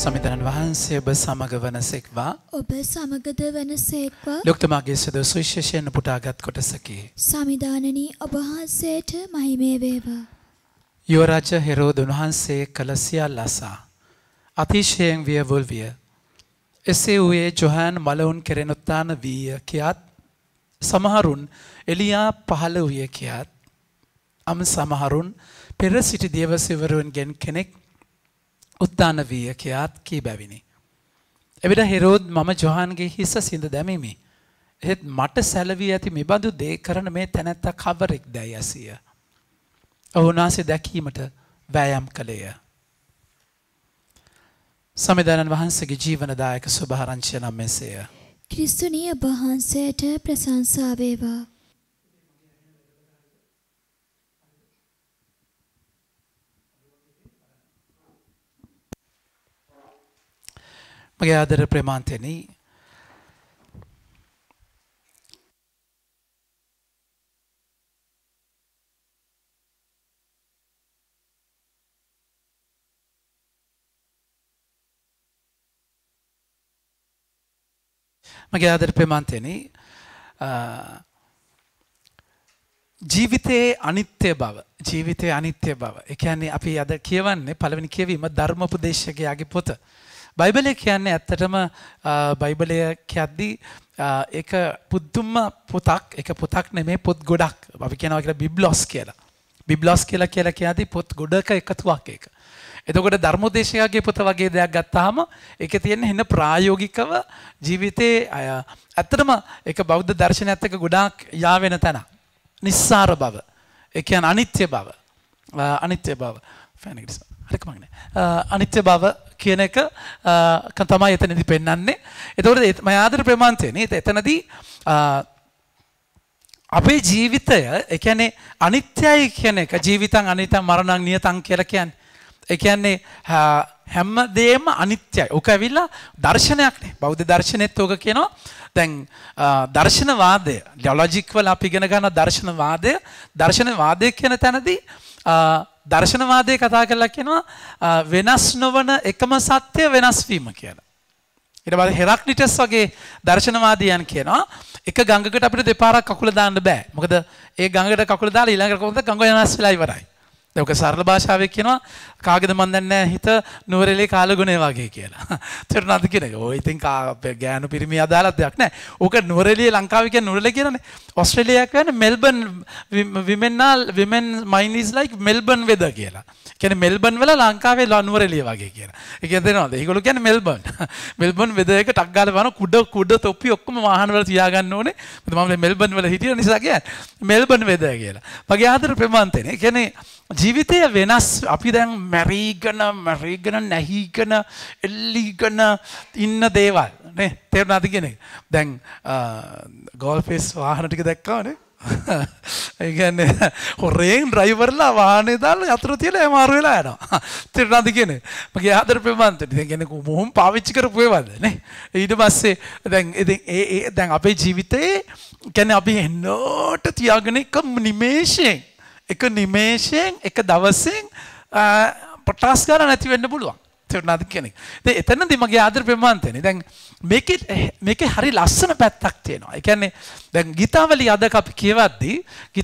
සමිඳුරන් වහන්සේ ඔබ සමග වනසේක්වා. ඔබ සමගද වනසේක්වා. ලොක්තමාගේ සුදු සුවිශේෂයෙන් පුටාගත් කොටසකි. සමිදානනී ඔබ වහන්සේට මහිමේ වේවා. යුවරාජ හෙරෝද වහන්සේ කළ සියල්ල අසා අතිශයෙන් වියවුල් විය. එසේ වූයේ ජොහාන් මලවුන් කෙරෙන් උත්ථාන වීය කියාත් සමහරුන් එලියා පහළ වූයේ කියාත් සමහරුන් පෙර සිටි දේවසිවරුන්ගෙන් කෙනෙක් උත්ථාන වීය කියාත් කී බැවිනි. එවිට හෙරෝද් මම ජොහාන්ගේ හිස සිඳ දැමීමි. එහෙත් මට සැලවී ඇති මෙබඳු දේ කරන මේ තැනැත්තා කවරෙක් දැයි ඇසිය. ඔවුන්වහන්සේ දැකීමට වෑයම් කළේය. සමිදානන් වහන්සේගේ ජීවනදායක සුභාරංචිය නම් මෙසේය. ක්‍රිස්තුනී ඔබ වහන්සේට ප්‍රශංසා වේවා. මගේ ආදර ප්‍රේමාන්තෙනි, මගේ ආදර ප්‍රේමාන්තෙනි, ජීවිතයේ අනිත්‍ය බව, ජීවිතයේ අනිත්‍ය බව. ඒ කියන්නේ අපි අද කියවන්නේ පළවෙනි කියවීම ධර්මෝපදේශකයාගේ පොත. බයිබලය කියන්නේ ඇත්තටම බයිබලය කියද්දී ඒක පුදුම පොතක්. ඒක පොතක් නෙමෙයි, පොත් ගොඩක්. අපි කියනවා කියලා බිබ්ලොස් කියලා. බිබ්ලොස් කියලා කියද්දී පොත් ගොඩක එකතුවක් ඒක. එතකොට ධර්මෝපදේශකයාගේ පොත වගේ දෙයක් ගත්තාම ඒකේ තියෙන හින ප්‍රායෝගිකව ජීවිතේ ඇත්තටම ඒක බෞද්ධ දර්ශනයත් එක්ක ගොඩාක් යාවෙන තැන. නිස්සාර බව. ඒ කියන්නේ අනිත්‍ය බව. අනිත්‍ය බව. අනිත්‍ය බව කියන එක තමයි එතනදී පෙන්වන්නේ. එතකොට මම ආදර ප්‍රේමාන්තයනේ එතනදී අපේ ජීවිතය ඒ කියන්නේ අනිත්‍යයි කියන එක, ජීවිතං අනිත්‍යං මරණං නියතං කියලා කියන්නේ. ඒ කියන්නේ හැමදේම අනිත්‍යයි. ඔක ඇවිල්ලා දර්ශනයක්නේ. බෞද්ධ දර්ශනෙත් ඔක කියනවා. දැන් දර්ශනවාදය, ලොජික් වල අපි ඉගෙන ගන්න දර්ශනවාදය කියන තැනදී දර්ශනවාදය කතා කරලා කියනවා වෙනස් නොවන එකම සත්‍ය වෙනස් වීම කියලා. ඊට පස්සේ හෙරක්ලිටස් වගේ දර්ශනවාදියන් කියනවා එක ගඟකට අපිට දෙපාරක් කකුල දාන්න බෑ. මොකද ඒ ගඟකට කකුල දාලා ඊළඟට කොහොමද ගඟ වෙනස් වෙලා ඉවරයි. ඒක සරල භාෂාවෙන් කියනවා කාගේද මන් දන්නේ නැහැ හිත නුවරඑළිය කාලගුණේ වගේ කියලා. තේරුණාද කියන එක? ඔය ඉතින් ගෑනු පිරිමි අදාළත් දෙයක් නැහැ. ඕක නුවරඑළිය ලංකාවේ කියන්නේ නුවරඑළිය කියනනේ. ඕස්ට්‍රේලියාව කියන්නේ Melbourne women mind is like Melbourne weather කියලා. කියන්නේ මෙල්බන් වල ලංකාවේ නුවරඑළිය වගේ කියලා. ඒ කියන්නේ තේරෙනවද? ඒගොල්ලෝ කියන්නේ මෙල්බන්. මෙල්බන් වෙදර් එක ටක් ගාලා බලන කුඩ තොප්පි ඔක්කොම වාහන වල තියාගන්න ඕනේ. මම මෙල්බන් වල හිටිය නිසා කියන්නේ මෙල්බන් වෙදර් කියලා. මගේ ආදර ප්‍රේමාන්තනේ. කියන්නේ ජීවිතය වෙනස්. අපි දැන් මැරිගෙන නැහිගෙන එල්ලිගෙන ඉන්න දේවල් නේ. තේරුණාද කියන එක? දැන් ගෝල්ෆේස් වාහන ටික දැක්කවනේ. ඒ කියන්නේ හොරෙන් ඩ්‍රයිවර්ලා වාහනේ දාලා යතුරු තියලා එමාරු වෙලා යනවා. තේරුණාද කියන්නේ? මගේ ආදර ප්‍රේමාන්තනේ. දැන් කියන්නේ මොහොම පාවිච්චි කරපු ඒවාද නේ. ඊට පස්සේ දැන් අපේ ජීවිතේ කියන්නේ අපි එන්නට තියාගෙන එක නිමේෂයෙන් එක දවසෙන් පටස් ගන්න නැති වෙන්න පුළුවන්. තේරුණාද කියන්නේ? ඉතින් එතනදී මගේ ආදර ප්‍රේමාන්තනේ. දැන් මේකේ හරි ලස්සන පැත්තක් තියෙනවා. ඒ කියන්නේ දැන් ගීතාවලිය අද අපි කියවද්දී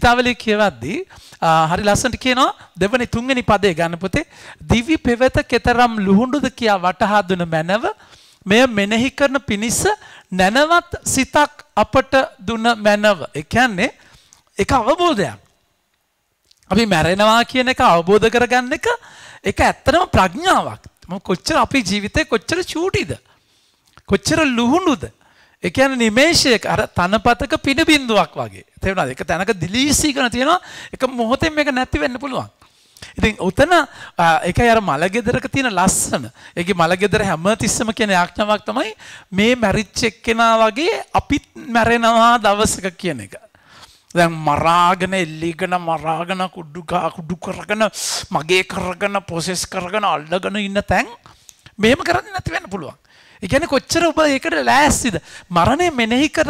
හරි ලස්සනට කියනවා දෙවනි තුන්වෙනි පදේ ගන්න පොතේ දිවි පෙවෙත කෙතරම් ලුහුඬුද කියා වටහා දුන මැනව මෙය මෙනෙහි කරන පිණිස නැනවත් සිතක් අපට දුන මැනව. ඒ කියන්නේ ඒක අවබෝධයක්. අපි මැරෙනවා කියන එක අවබෝධ කරගන්න එක ඒක ඇත්තටම ප්‍රඥාවක්. කොච්චර අපේ ජීවිතේ කොච්චර චූටිද? කොච්චර ලුහුඬුද? ඒ කියන්නේ නිමේෂයක අර තනපතක පින බින්දුවක් වගේ. තේරුණාද? ඒක තැනක දිලීසීකන තියෙනවා. ඒක මොහොතෙන් මේක නැති වෙන්න පුළුවන්. ඉතින් උතන ඒකයි අර මලගෙදරක තියෙන ලස්සන. ඒකේ මලගෙදර හැමතිස්සම කියන ආඥාවක් තමයි මේ මැරිච්ච එක්කෙනා වගේ අපිත් මැරෙනවා දවසක කියන එක. දැන් මරාගෙන එල්ලීගෙන මරාගෙන කුඩු කරගෙන මගේ කරගෙන ප්‍රොසෙස් කරගෙන අල්ලගෙන ඉන්න තැන් මෙහෙම කරන්නේ නැති වෙන්න පුළුවන්. ඒ කියන්නේ කොච්චර ඔබ ඒකට ලෑස්තිද? මරණය මෙනෙහි කරන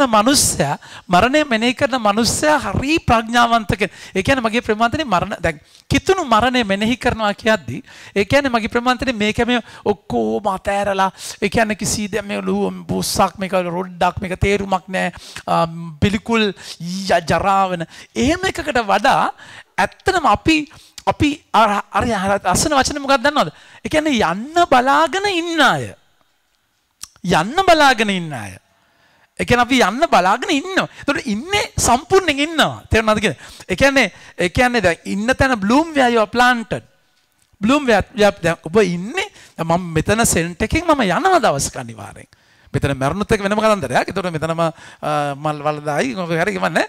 මනුස්සයා හරි ප්‍රඥාවන්ත කෙනෙක්. ඒ කියන්නේ මගේ ප්‍රමාන්තනේ මරණ දැන් කිතුණු මරණය මෙනෙහි කරනවා කියද්දි ඒ කියන්නේ මගේ ප්‍රමාන්තනේ මේක මේ ඔක්කොම අතෑරලා ඒ කියන්නේ කිසි දෙයක් මේ බුස්සක් මේක රොඩ්ඩක් මේක තේරුමක් නැහැ පිළිකුල් ජරාවන එහෙම එකකට වඩා ඇත්තටම අපි අර අසන වචනේ මොකක්ද දන්නවද? ඒ කියන්නේ යන්න බලාගෙන ඉන්න අය. ඒ කියන්නේ අපි යන්න බලාගෙන ඉන්නවා. ඒතකොට ඉන්නේ සම්පූර්ණයෙන් ඉන්නවා. තේරුණාද කියන්නේ? ඒ කියන්නේ දැන් ඉන්න තැන bloom where you are planted. bloom where දැන් ඔබ ඉන්නේ මම මෙතන සෙන්ට් එකෙන් මම යනවා දවසක අනිවාර්යෙන්. මෙතන මරණුත් එක්ක වෙනම කතන්දරයක්. ඒතකොට මෙතනම මල් වලදායි හරි ගමන්නේ.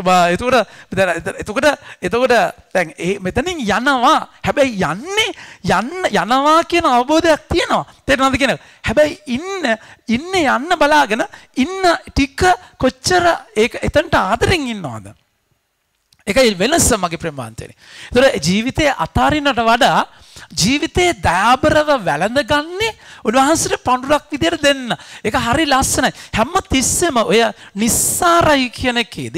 එතකොට දැන් මෙතනින් යනවා. හැබැයි යනවා කියන අවබෝධයක් තියෙනවා. තේරෙනවද කියන්නේ? හැබැයි යන්න බලාගෙන ඉන්න ටික කොච්චර ඒක එතනට ආදරෙන් ඉන්නවද? ඒකයි වෙනස මගේ ප්‍රමාන්තනේ. ඒතර ජීවිතයේ අතාරින්නට වඩා ජීවිතයේ දයාබරව වැළඳගන්නේ උන්වහන්සේට පඳුරක් විදියට දෙන්න. ඒක හරි ලස්සනයි. හැම තිස්සෙම ඔය නිස්සාරයි කියන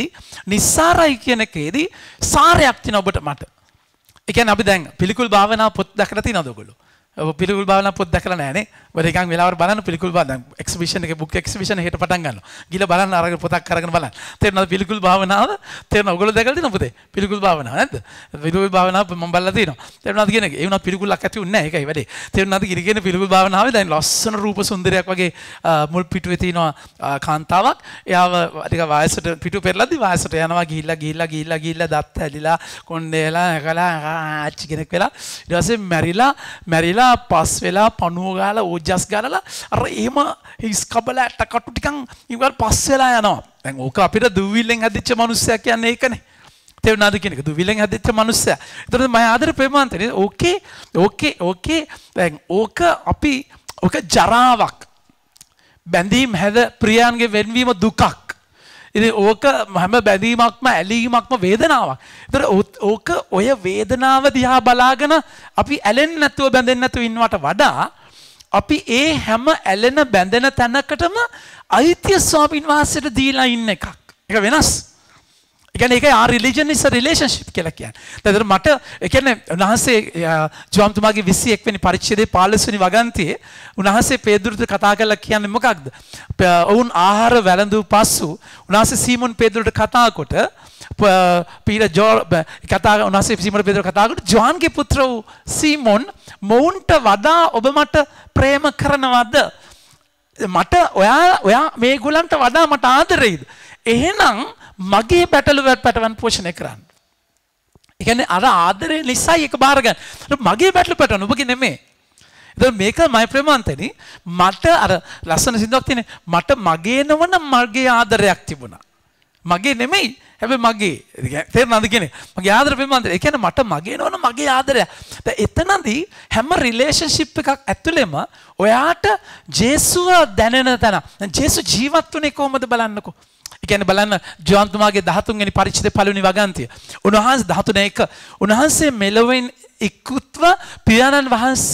එකේදී සාරයක් තියෙන ඔබට මට. ඒ කියන්නේ අපි දැන් පිළිකුල් භාවනා පොත් දැකලා තියෙනවද ඔයගොල්ලෝ? පිළිකුල් භාවනා පොත් දැකලා නැහැ නේ. ඔබ එකක් වෙලාවට බලන්න පිළිකුල් භාවනා එක්සිබිෂන් එකේ බුක් එක්සිබිෂන් එකේ පටන් ගන්නවා. ගිහලා බලන්න අරගෙන පොතක් අරගෙන බලන්න. තේරෙනවද පිළිකුල් භාවනාව? තේරෙනවද ඔයගොල්ලෝ දැකලා තියෙනවද පුතේ? පිළිකුල් භාවනාව නැද්ද? පිළිකුල් භාවනාව මම බලලා තියෙනවා. තේරෙනවද කියන එක? ඒ වුණත් පිළිකුලක් ඇති උන්නේ නැහැ. ඒකයි වැඩේ. තේරෙනවද කියන පිළිකුල් භාවනාවේ දැන් ලස්සන රූප සුන්දරයක් වගේ මුල් පිටුවේ තියෙනවා කාන්තාවක්. එයාව ටික වයසට පිටු පෙරලද්දි වයසට යනවා ගිහිල්ලා දත් හැලිලා කොණ්ඩේලා එකලා ආච්චි කෙනෙක් වෙලා ඊට පස්සේ මැරිලා පස් වෙලා පණුව ගාලා ඕජස් ගාලා අර එහෙම හිස් කබලා ඇටකටු ටිකන් ඉවර පස් වෙලා යනවා. දැන් ඕක අපිට දුවිල්ලෙන් හැදිච්ච මිනිස්සයා කියන්නේ ඒකනේ. තේරුණාද කියන එක? දුවිල්ලෙන් හැදිච්ච මිනිස්සයා. ඒතකොට මම ආදර ප්‍රේමාන්තනේ ඕකේ දැන් ඕක ජරාවක්. බැඳීම් හැද ප්‍රියයන්ගේ වෙන්වීම දුකක්. ඉතින් ඕක හැම බැඳීමක්ම ඇලීමක්ම වේදනාවක්. ඒතර ඕක ඔය වේදනාව දිහා බලාගෙන අපි ඇලෙන්නේ නැතුව බැඳෙන්නේ නැතුව ඉන්නවට වඩා අපි ඒ හැම ඇලෙන බැඳෙන තැනකටම අයිතිය ස්වාමීන් වහන්සේට දීලා ඉන්න එකක්. ඒක වෙනස්. ඒ කියන්නේ ඒකයි our religion is a relationship කියලා කියන්නේ. ඒතර මට ඒ කියන්නේ උන්වහන්සේ ජෝම්තුමාගේ 21 වෙනි පරිච්ඡේදයේ 15 වෙනි වගන්තියේ උන්වහන්සේ පේදුරුට කතා කරලා කියන්නේ මොකක්ද? ඔවුන් ආහාර වැළඳු පසු උන්වහන්සේ සීමොන් පේදුරුට කතා කොට උන්වහන්සේ සීමොන් පේදුරුට කතා කොට ජෝහන්ගේ පුත්‍ර වූ සීමොන් මොවුන්ට වඩා ඔබ මට ප්‍රේම කරනවද? මට ඔයා මේගොල්ලන්ට වඩා මට ආදරෙයිද? එහෙනම් මගේ පැටලුවට පෝෂණය කරන්න. ඒ කියන්නේ අර ආදරේ නිසා ඒක බාර ගන්න. මගේ පැටලුවට ඔබගේ නෙමෙයි. ඒතකොට මේක මයි ප්‍රේමාන්තනි මට අර ලස්සන සින්දුවක් තියෙන මට මගේ නොවන මගේ ආදරයක් තිබුණා. මගේ නෙමෙයි. හැබැයි මගේ. තේරුණාද කියන්නේ? මගේ ආදර ප්‍රේමාන්තනි. ඒ කියන්නේ මට මගේ නොවන මගේ ආදරයක්. දැන් එතනදී හැම රිලේෂන්ෂිප් එකක් ඇතුළෙම ඔයාට ජේසුව දැනෙන තැන. දැන් ජේසු ජීවත් වුණේ කොහොමද බලන්නකෝ. ඒ කියන්නේ බලන්න ජෝහන්තුමාගේ 13 වෙනි පරිච්ඡේදයේ 1 වෙනි වගන්තිය. උන්වහන්සේ 13:1 උන්වහන්සේ මෙලොවෙන් ඉක්ුත්ව පියාණන්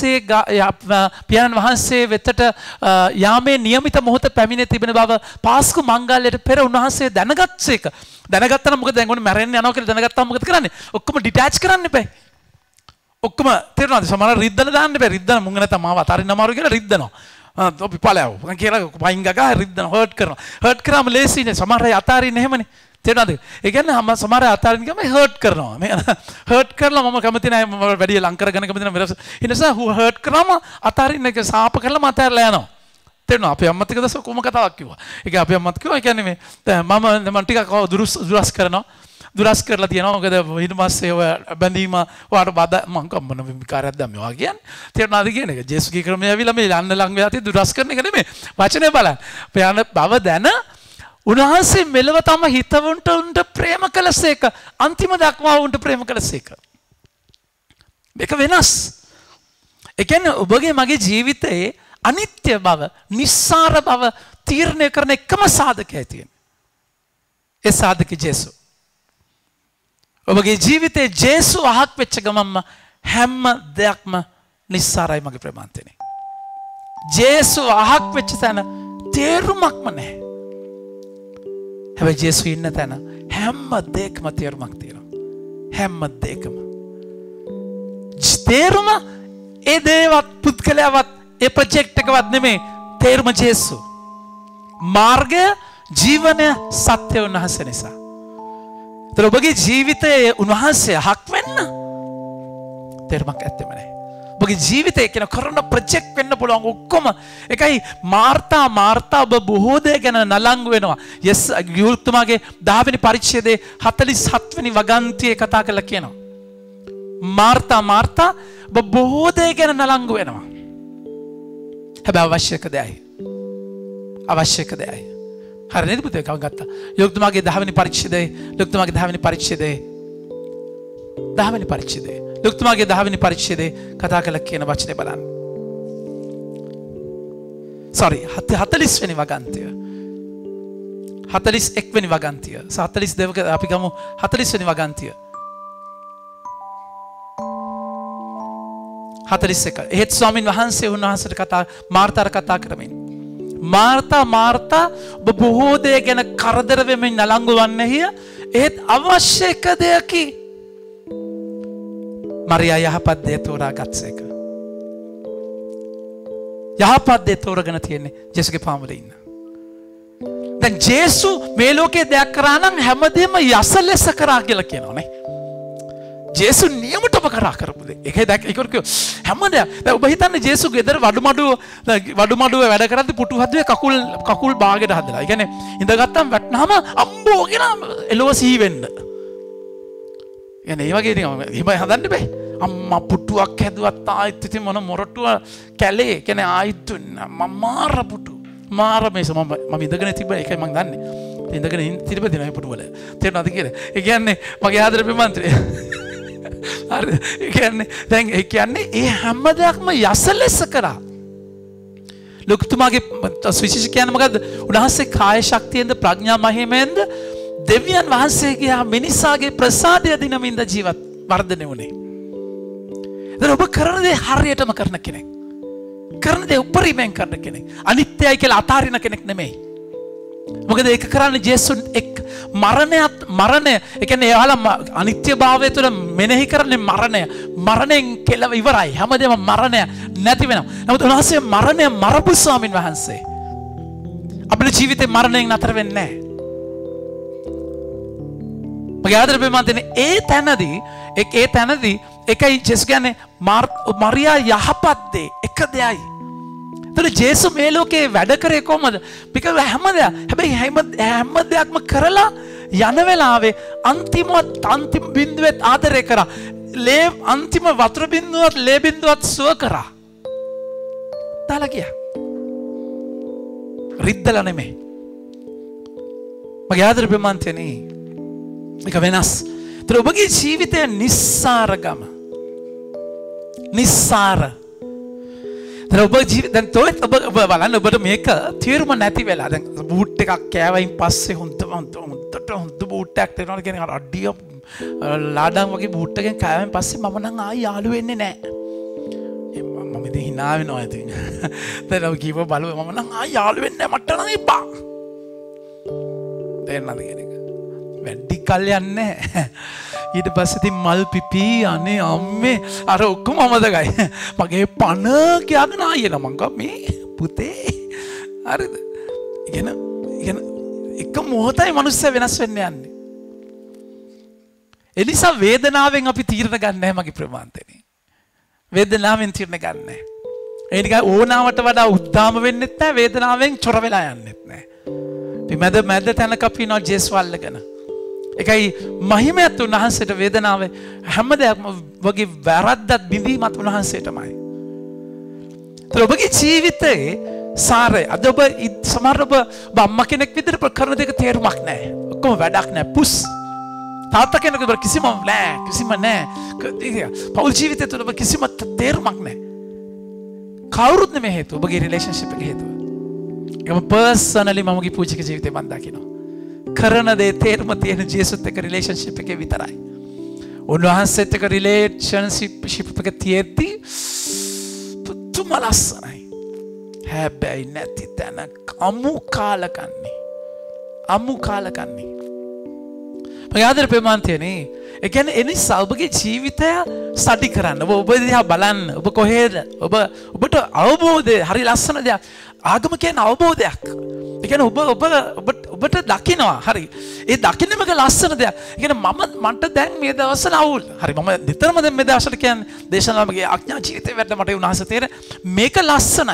වහන්සේ වෙතට යාමේ නියමිත මොහොත පැමිණ තිබෙන බව පාස්කු මංගල්‍යයට පෙර උන්වහන්සේ දැනගත්සේක. දැනගත්තා නම් මොකද දැන් ඕනේ මැරෙන්න යනවා කියලා දැනගත්තාම මොකද කරන්නේ? ඔක්කොම ඩිටැච් කරන්න එපා. ඔක්කොම තේරෙනවද? සමහර රිද්දලා දාන්න එපා. රිද්දන මුංග නැත්නම් මාව අතාරින්න අමාරු කියලා රිද්දනවා. අපි පළයව. මං කියලා පයින් ගගා රිද්දන හර්ට් කරනවා. හර්ට් කරාම ලේසිනේ. සමහර අය අතාරින්නේ එහෙමනේ. තේරෙනවද? ඒ කියන්නේ සමහර අය අතාරින්න ගම හර්ට් කරනවා. මේ හර්ට් කරලා මම කැමති නැහැ මම වැඩි ලං කරගෙන කැමති නැහැ. ඒ නිසා හර්ට් කරාම අතාරින්න එක සාප කරලා මතාරලා යනවා. තේරෙනවද? අපේ අම්මත් එක්ක දැස කොහොම කතාවක් කිව්වා. ඒක අපේ අම්මත් කිව්වා. ඒ කියන්නේ මේ මම ටිකක් දුරස් කරනවා. දුරස් කරලා තියෙනවා. මොකද ඊට පස්සේ ඔය බැඳීම ඔයාට බද මං කම්මන විකාරයක් දැම්මේ ඔයා කියන්නේ. තේරුණාද කියන එක? ජේසුගේ ක්‍රමය ඇවිල්ලා මේ යන්න ලඟ වෙලා තියෙන දුරස් කරන එක නෙමෙයි. වචනේ බලන්න. ප්‍රයාණ බව දැන උන්වහන්සේ මෙලව තම හිතවුන්ට උන්ට ප්‍රේම කළසේක. අන්තිම දක්වා උන්ට ප්‍රේම කළසේක. මේක වෙනස්. ඒ කියන්නේ ඔබගේ මගේ ජීවිතයේ අනිත්‍ය බව, නිස්සාර බව තීරණය කරන එකම සාධකයයි තියෙන්නේ. ඒ සාධක ජේසු. ඔබගේ ජීවිතේ ජේසු අහක් වෙච්ච ගමන්ම හැම දෙයක්ම නිස්සාරයි මගේ ප්‍රේමාන්තනේ. ජේසු අහක් වෙච්ච තැන තේරුමක්ම නැහැ. හැබැයි ජේසු ඉන්න තැන හැම දෙයකම තේරුමක් තියෙනවා. හැම දෙයකම. තේරුම ඒ දේවත් පුද්ගලයාවත් ඒ ප්‍රොජෙක්ට් එකවත් නෙමෙයි. තේරුම ජේසු. මාර්ගය, ජීවනය, සත්‍ය උන්වහන්සේ නිසා. ඒතර ඔබගේ ජීවිතයේ උන්වහන්සේ අහක් වෙන්න තේරුමක් ඇත්තෙම නැහැ. ඔබගේ ජීවිතේ කියන කරන ප්‍රොජෙක්ට් වෙන්න පුළුවන් ඔක්කොම. ඒකයි මාර්තා ඔබ බොහෝ දේ ගැන නලංගු වෙනවා. යස් යුල්තුමාගේ 10 වෙනි පරිච්ඡේදයේ 47 වෙනි වගන්තියේ කතා කරලා කියනවා. මාර්තා ඔබ බොහෝ දේ ගැන නලංගු වෙනවා. හැබැයි අවශ්‍යක දෙයයි. හරි නේද පුතේ? කව ගත්තා. යුල්තුමාගේ 10 වෙනි පරිච්ඡේදයේ යුල්තුමාගේ 10 වෙනි පරිච්ඡේදයේ ලුක්තුමාගේ 10 වෙනි පරිච්ඡේදයේ කතා කළ කියන වචනේ බලන්න. 40 වෙනි වගන්තිය. 41 වෙනි වගන්තිය. 42 අපි ගමු 40 වෙනි වගන්තිය. 41. එහෙත් ස්වාමින් වහන්සේ උන්වහන්සේට මාර්තාට කතා කරමින් මාර්තා ඔබ බොහෝ දේ ගැන කරදර වෙමින් නලංගු වන්නේය. එහෙත් අවශ්‍ය එක දෙයකි. මරියා යහපත් දේ තෝරා ගත්සේක. යහපත් දේ තෝරගෙන තියෙන්නේ ජේසුගේ පාමුල ඉන්න. දැන් ජේසු මේ ලෝකේ දෙයක් කරා නම් හැමදේම යස ලෙස කරා කියලා කියනෝනේ. ජේසු නියමටම කරා කරපු දේ. ඒකයි දැක් ඒක හැමදේම. දැන් ඔබ හිතන්නේ ජේසු ගෙදර වඩුමඩුව වැඩ කරද්දි පුටු හදුවේ කකුල් බාගෙට හදලා. ඒ කියන්නේ ඉඳගත්තම් වැටෙනාම අම්බෝ කියලා එළව සිහි වෙන්න. يعني ඒ වගේ ඉතින් එහෙම හදන්න බෑ. අම්මා පුටුවක් හැදුවත් ආයෙත් ඉතින් මොන මොරටුව කැලේ කියන්නේ ආයෙත් මාර පුටු. මාර මේස මම ඉඳගෙන තිබ්බා ඒකයි මම දන්නේ. ඉඳගෙන තිබෙදින ඒ පුටු වල. තේරෙනවද කියලා? ඒ කියන්නේ මගේ ආදර ප්‍රමන්ත්‍රය. හරි. ඒ කියන්නේ දැන් ඒ කියන්නේ ඒ හැම දෙයක්ම යස ලෙස කරා. ලොකුතුමාගේ විශේෂ කියන්නේ මොකද්ද? උන්වහන්සේ කාය ශක්තියෙන්ද ප්‍රඥා මහිමෙන්ද දෙවියන් වහන්සේගේ මිනිසාගේ ප්‍රසාදය දිනමින්ද ජීවත් වර්ධනය වුණේ. දැන් ඔබ කරන දේ හරියටම කරන කෙනෙක්. කරන දේ උපරිමයෙන් කරන කෙනෙක්. අනිත්‍යයි කියලා අතාරින කෙනෙක් නෙමෙයි. මොකද ඒක කරන්නේ ජේසුන් එක් මරණය ඒ කියන්නේ එයාලා අනිත්‍යභාවය තුළ මෙනෙහි කරන්නේ මරණයෙන් කෙලව ඉවරයි. හැමදේම මරණය නැති වෙනවා. නමුත් උන්වහන්සේ මරණය මරපු ස්වාමින් වහන්සේ. අපේ ජීවිතේ මරණයෙන් නතර වෙන්නේ නැහැ. මගේ ආදර ප්‍රේමන්තනේ ඒ තැනදී එකයි ජේසුස් කියන්නේ මරියා යහපත් දේ එක දෙයයි. ඒතර ජේසු මේ ලෝකේ වැඩ කරේ කොහමද? හැම දෙයක්ම කරලා යන වෙලාවේ අන්තිම බිඳුවෙත් ආදරය කරා. අන්තිම වතුර බිඳුවත් ලේ බිඳුවත් සුව කරා. දාලා ගියා. රිද්දලා නෙමෙයි. මගේ ආදර ප්‍රේමන්තනේ එක වෙනස්. ඒතර ඔබගේ ජීවිතය නිස්සාරගම. නිස්සාර. ඒතර ඔබ දැන් තෝත් ඔබ බලන්න ඔබට මේක තීරම නැති වෙලා දැන් බූට් එකක් කෑවයින් පස්සේ හොඳ බූට් එකක් දෙනවා කියන්නේ අර අඩිය ලාඩම් වගේ බූට් එකෙන් කෑවෙන් පස්සේ මම නම් ආයි යාළු වෙන්නේ නැහැ. මම ඉතින් hina වෙනවා ඉතින්. දැන් ඔබ කීව බලුව මම නම් ආයි යාළු වෙන්නේ නැහැ මට නම් එපා. තේරෙනවද කියන්නේ? වැඩි කල් යන්නේ ඊට පස්සේ ඉතින් මල් පිපි අනේ අම්මේ අර ඔක්කොම අමතකයි මගේ පණ කියගෙන ආයෙන මං ගා මේ පුතේ හරිද ඉගෙන එක මොහොතයි මිනිස්සු වෙනස් වෙන්න යන්නේ ඒ නිසා වේදනාවෙන් අපි තීරණ ගන්න නැහැ මගේ ප්‍රමාන්තනේ වේදනාවෙන් තීරණ ගන්න නැහැ ඒ නිකන් ඕනාවට වඩා උද්දාම වෙන්නෙත් නැහැ වේදනාවෙන් චොර වෙලා යන්නෙත් නැහැ මැද තැනක අපි ඉනවා ජේසු අල්ලගෙන එකයි මහිමයත් උන්වහන්සේට වේදනාව හැම දෙයක්ම වගේ වැරද්දක් බිඳීමත් උන්වහන්සේටමයි. ඒතර ඔබගේ ජීවිතේ සාරය අද ඔබ සමහර ඔබ අම්මා කෙනෙක් විදිහට කරන දෙක තේරුමක් නැහැ. ඔක්කොම වැඩක් නැහැ. පුස්. තාත්තා කෙනෙකුට කිසිම නැහැ. පෞල් ජීවිතය තුළ ඔබ කිසිම තේරුමක් නැහැ. කවුරුත් නෙමෙයි හේතුව. ඔබගේ රිලේෂන්ෂිප් එක හේතුව. ඒකම පර්සනලි මමගේ පූජික ජීවිතේ මම දකිනවා. කරන දේ තේරුම තියෙන ජේසුත් එක්ක රිලේෂන්ෂිප් එකේ විතරයි. උන්වහන්සේත් එක්ක රිලේෂන්ෂිප් එක තියෙද්දි පුදුම ලස්සනයි. හැබැයි නැති තැන අමු කාලකන්නේ. අමු කාලකන්නේ. මගේ ආදර ප්‍රේමාන්තයනේ. ඒ කියන්නේ එනිසා ඔබගේ ජීවිතය ස්ටඩි කරන්න. ඔබ දිහා බලන්න. ඔබ කොහෙද? ඔබට අවබෝධය හරි ලස්සන දෙයක්. ආගම කියන්නේ අවබෝධයක්. ඒ කියන්නේ ඔබට දකින්නවා. හරි. ඒ දකින්නම ලස්සන දෙයක්. ඒ කියන්නේ මට දැන් මේ දවස්වල අවුල්. හරි මම නිතරම දැන් මේ දවස්වල කියන්නේ දේශනාවගේ අඥා ජීවිතේ වැඩ මට උනහස තේරෙන මේක ලස්සනයි.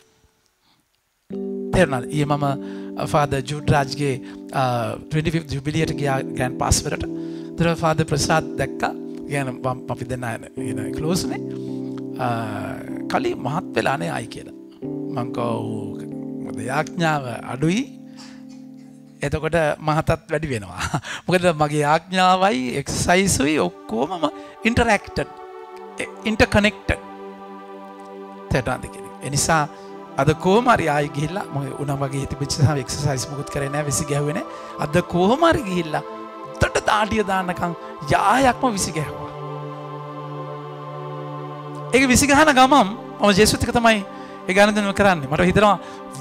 තේරුණාද? ඊයේ මම ෆාදර් ජූඩ් රාජ්ගේ 25th ජුබිලියට ගියා ග්‍රෑන්ඩ් පාස් වලට. ඒතර ෆාදර් ප්‍රසාද් දැක්කා. කියන්නේ අපි දෙන්න ක්ලෝස් නේ. කලි මහත් වෙලා නේ ආයි කියලා. මං කව යාඥාව අඩුයි. එතකොට මහතත් වැඩි වෙනවා. මොකද මගේ යාඥාවයි එක්සර්සයිසුයි ඔක්කොම ඉන්ටර්කනෙක්ටඩ්. තේරුණාද කියන්නේ? ඒ නිසා අද කොහොම හරි ආයි ගිහිල්ලා මම උනා වගේ තිබෙච්ච සම එක්සර්සයිස් මොකුත් කරේ නැහැ විසි ගැහුවේ නැහැ. අද කොහොම හරි ගිහිල්ලා උඩට දාඩිය දාන්නකම් යායක්ම විසි ගැහුවා. ඒක විසි ගහන ගමන් මම ජේසුස් එක තමයි ඒ ගානදෙනම කරන්නේ. මට හිතෙනවා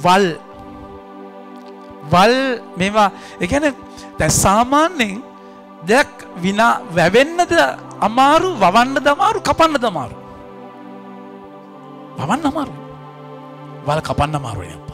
වල් මේවා ඒ කියන්නේ දැන් සාමාන්‍යයෙන් දෙයක් විනා වැවෙන්නද අමාරු වවන්නද අමාරු කපන්නද අමාරු. වවන්න අමාරු. වල කපන්න අමාරුයි අප්පා.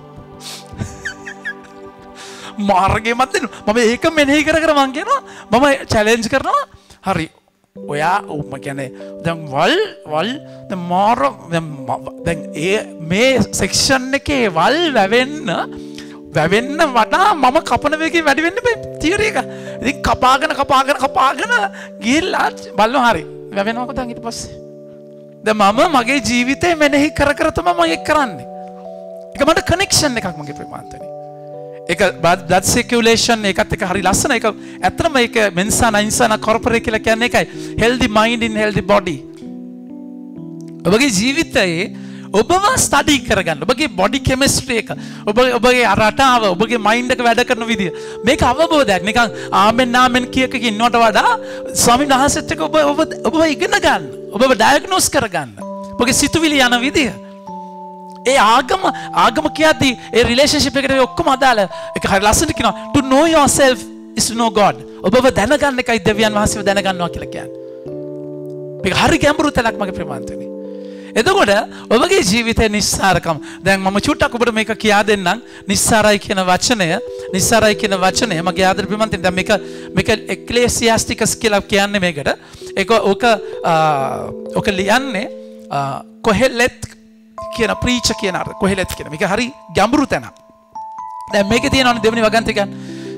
මාර්ගේ මැද මම ඒක මෙනෙහි කර මං කියනවා මම චැලෙන්ජ් කරනවා. හරි. ඔයා මම කියන්නේ දැන් වල් දැන් මාර දැන් මේ සෙක්ෂන් එකේ වල් වැවෙන්න වඩා මම කපන වේගය වැඩි වෙන්න බෑ තියරි එක. ඉතින් කපාගෙන ගිහිල්ලා බලනවා හරි. වැවෙනවද දැන් ඊට පස්සේ? දැන් මම මගේ ජීවිතේ මෙනෙහි කර තමයි මම ඒක කරන්නේ. ඒක මට කනෙක්ෂන් එකක් මගේ ප්‍රේමාන්තනේ. ඒක blood circulation එකත් එක හරි ලස්සන. ඒක ඇත්තටම ඒක මෙන්සාන ඉන්සාන corporate කියලා කියන්නේ ඒකයි. healthy mind in healthy body. ඔබගේ ජීවිතයේ ඔබව ස්ටඩි කරගන්න. ඔබගේ බොඩි කෙමිස්ට්‍රි එක, ඔබගේ රටාව, ඔබගේ මයින්ඩ් එක වැඩ කරන විදිය. මේක අවබෝධයක්. නිකන් ආමෙන් කියක ඉන්නවට වඩා ස්වාමීන් වහන්සේත් එක්ක ඔබව ඉගෙන ගන්න. ඔබව ඩයග්නෝස් කරගන්න. ඔබගේ සිතුවිලි යන විදිය. ඒ ආගම කියද්දී ඒ රිලේෂන්ෂිප් එකට ඔක්කොම අදාළ. ඒක හරි ලස්සනට කියනවා to know yourself is to know God. ඔබව දැනගන්න එකයි දෙවියන් වහන්සේව දැනගන්නවා කියලා කියන්නේ. මේක හරි ගැඹුරු තලක් මගේ ප්‍රේමාන්තනේ. එතකොට ඔබගේ ජීවිතේ නිස්සාරකම් දැන් මම චුට්ටක් ඔබට මේක කියා දෙන්නම්. නිස්සාරයි කියන වචනය මගේ ආදර ප්‍රේමාන්තනේ දැන් මේක එක්ලේසියාස්ටිකස් කියලා කියන්නේ මේකට. ඒක ඔක ලියන්නේ කොහෙලෙත් කියන ප්‍රීචර් කියන අර්ථ කොහෙලෙත් කියන මේක හරි ගැඹුරු තැනක්. දැන් මේකේ තියෙනවනේ දෙවෙනි වගන්ත කියන්නේ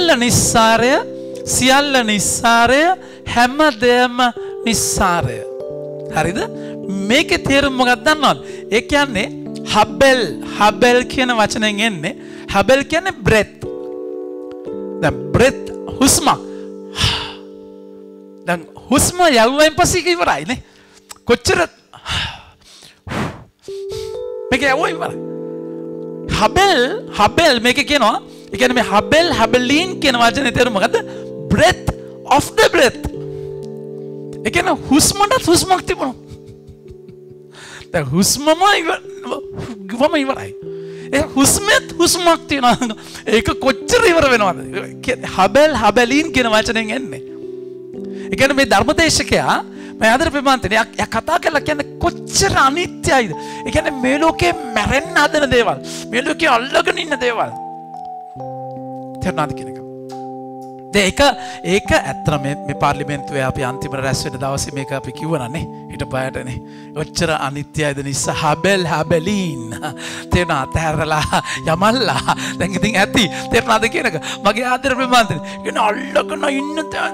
සියල්ල නිස්සාරය හැමදේම නිස්සාරය. හරිද? මේකේ තේරුම මොකක්ද දන්නවද? ඒ කියන්නේ හබෙල් කියන වචනයෙන් එන්නේ. හබෙල් කියන්නේ breath. දැන් breath හුස්මක්. දැන් හුස්ම යවුවෙන් පස්සේ ඉවරයි නේ. කොච්චර මේක යවුවෙන් ඉවරයි. හබෙල් මේක කියනවා. ඒ කියන්නේ මේ හබෙලින් කියන වචනේ තේරුම මොකද්ද? breath of the breath. ඒ කියන්නේ හුස්මක් තිබුණා. දැන් හුස්මම ඉවරයි. ඒ හුස්මක් තියෙනවා. ඒක කොච්චර ඉවර වෙනවද? හබෙලින් කියන වචනෙන් එන්නේ. ඒ කියන්නේ මේ ධර්මදේශකයා මම ආදර ප්‍රේමාන්තනේ යා කතා කරලා කියන්නේ කොච්චර අනිත්‍යයිද? ඒ කියන්නේ මේ ලෝකේ මැරෙන්න හදන දේවල්, මේ ලෝකේ අල්ලගෙන ඉන්න දේවල්. තේරුණාද කියන එක? ඒක ඇත්තට මේ පාර්ලිමේන්තුවේ අපි අන්තිම රැස් වෙන දවසේ මේක අපි කිව්වනනේ ඊට පයටනේ. ඔච්චර අනිත්‍යයිද නිසා හබෙලින් තේරුණා තැරලා යමල්ලා දැන් ඉතින් ඇති තේරුණාද කියන එක? මගේ ආදර ප්‍රේමාන්තනේ කියන අල්ලගෙන ඉන්න තැන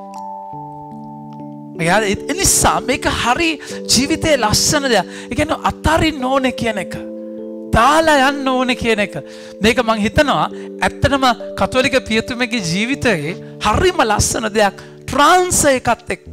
ඒ නිසා මේක හරි ජීවිතේ ලස්සන දෙයක්. ඒ කියන්නේ අතරින්න ඕනේ කියන එක. දාලා යන්න ඕනේ කියන එක. මේක මං හිතනවා ඇත්තටම කතෝලික පියතුමගේ ජීවිතයේ හරිම ලස්සන දෙයක් ට්‍රාන්ස් එකත් එක්ක.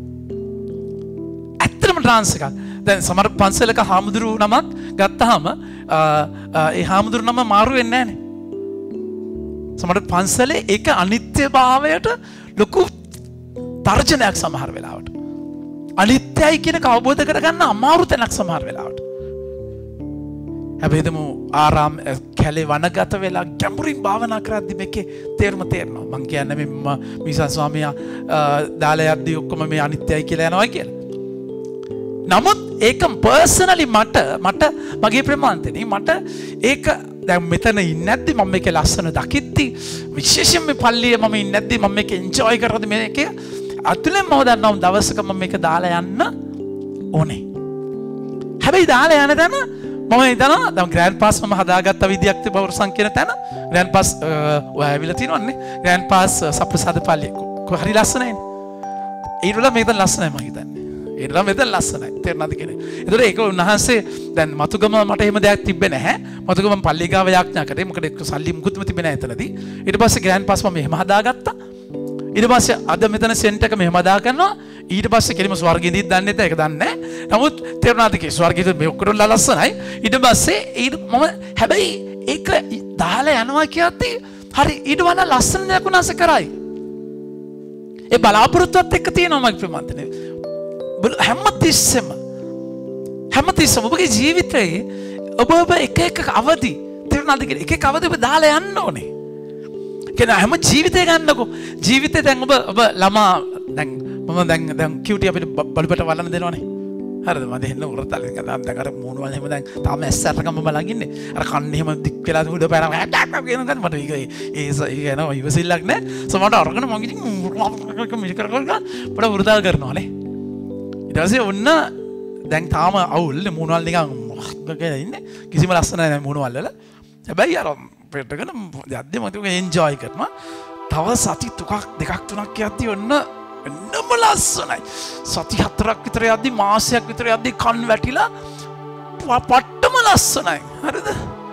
ඇත්තටම ට්‍රාන්ස් එකක්. දැන් සමහර පන්සලක හාමුදුරු නමක් ගත්තාම ඒ හාමුදුරු නම මාරු වෙන්නේ නැහනේ. සමහර පන්සලේ ඒක අනිත්‍යභාවයට ලොකු තර්ජනයක් සමහර වෙලාවට. අනිත්‍යයි කියන එක අවබෝධ කරගන්න අමාරු තැනක් සමහර වෙලාවට. හැබැයිදම ආරාම කැලේ වනගත වෙලා ගැඹුරින් භාවනා කරද්දි මේකේ තේරුම තේරෙනවා. මං කියන්නේ මේ මිසන් ස්වාමියා දාලා යද්දි ඔක්කොම මේ අනිත්‍යයි කියලා යනවා කියලා. නමුත් ඒක පර්සනලි මට මගේ ප්‍රමාණතනේ මට ඒක දැන් මෙතන ඉන්නේ නැද්දි මම මේකේ ලස්සන දකිද්දි විශේෂයෙන්ම මේ පල්ලියේ මම ඉන්නේ නැද්දි මම මේක එන්ජොයි කරද්දි මේකේ අතුලෙන් මම දන්නවා දවසක මම මේක දාලා යන්න ඕනේ. හැබැයි දාලා යන තැන මම හිතනවා දැන් ග්‍රෑන්ඩ් පාස් මම හදාගත්ත විදියක් තිබවර සංකේන තැන ග්‍රෑන්ඩ් පාස් ඔය ඇවිල්ලා තියෙනවනේ ග්‍රෑන්ඩ් පාස් සප්‍රසාද පල්ලිය හරි ලස්සනයිනේ. ඊටවල මේක ලස්සනයි මම හිතන්නේ. ඒරලා මෙතන ලස්සනයි. තේරුණාද කියන්නේ? ඒතකොට ඒක උන්වහන්සේ දැන් මතුගම මට එහෙම දෙයක් තිබ්බේ නැහැ. මතුගම පල්ලි ගාව යාඥා කරේ. මොකද ඒක සල්ලි මුකුත්ම තිබෙන්නේ නැහැ එතනදී. ඊට පස්සේ ග්‍රෑන්ඩ් පාස් මම එහෙම හදාගත්තා. ඊට පස්සේ අද මෙතන සෙන්ටර් එක මෙහෙම හදා ගන්නවා. ඊට පස්සේ කෙලිම ස්වර්ගෙදීත් දන්නේ නැහැ. ඒක දන්නේ නැහැ. නමුත් තේරුණාද කියේ ස්වර්ගෙදී මේ ඔක්කොම ලස්සනයි. ඊට පස්සේ මම හැබැයි ඒක දාලා යනවා කියද්දී හරි ඊට වඩා ලස්සන දෙයක් උනාස කරයි. ඒ බලාපොරොත්තුවත් එක්ක තියෙනවා මගේ ප්‍රමාණතනේ. හැමතිස්සෙම ඔබගේ ජීවිතයේ ඔබ එක අවදි තේරුණාද කියලා එක අවදි ඔබ දාලා යන්න ඕනේ. කියන හැම ජීවිතේ ගන්නකො ජීවිතේ දැන් ඔබ ළමා දැන් මම දැන් කියුටි අපිට බලපට වලන්න දෙනවනේ. හරිද මම දෙන්න උරතල් එක දැන් අර මූණ වල එහෙම දැන් තාම ඇස්සටකම බලන් ඉන්නේ. අර කන්නේ එහෙම දික් වෙලා උඩ පැනම කියනකන් මට ඒක යනවා ඉවසිල්ලක් නෑ. සමහරට අරගෙන මම ඉතින් මිල කරගෙන පොඩ උරතල් කරනවානේ. ඊට පස්සේ ඔන්න දැන් තාම අවුල් මූණ වල නිකන් මොකක්ද ඉන්නේ. කිසිම ලස්සන නැහැ මූණ වල. හැබැයි අර පෙට්ටගෙන යද්දි මම එන්ජොයි කරනවා. තව සති දෙකක් තුනක් යද්දි ඔන්න එන්නම ලස්සනයි. සති 4ක් විතර යද්දි මාසයක් විතර යද්දි කන් වැටිලා පට්ටම ලස්සනයි. හරිද?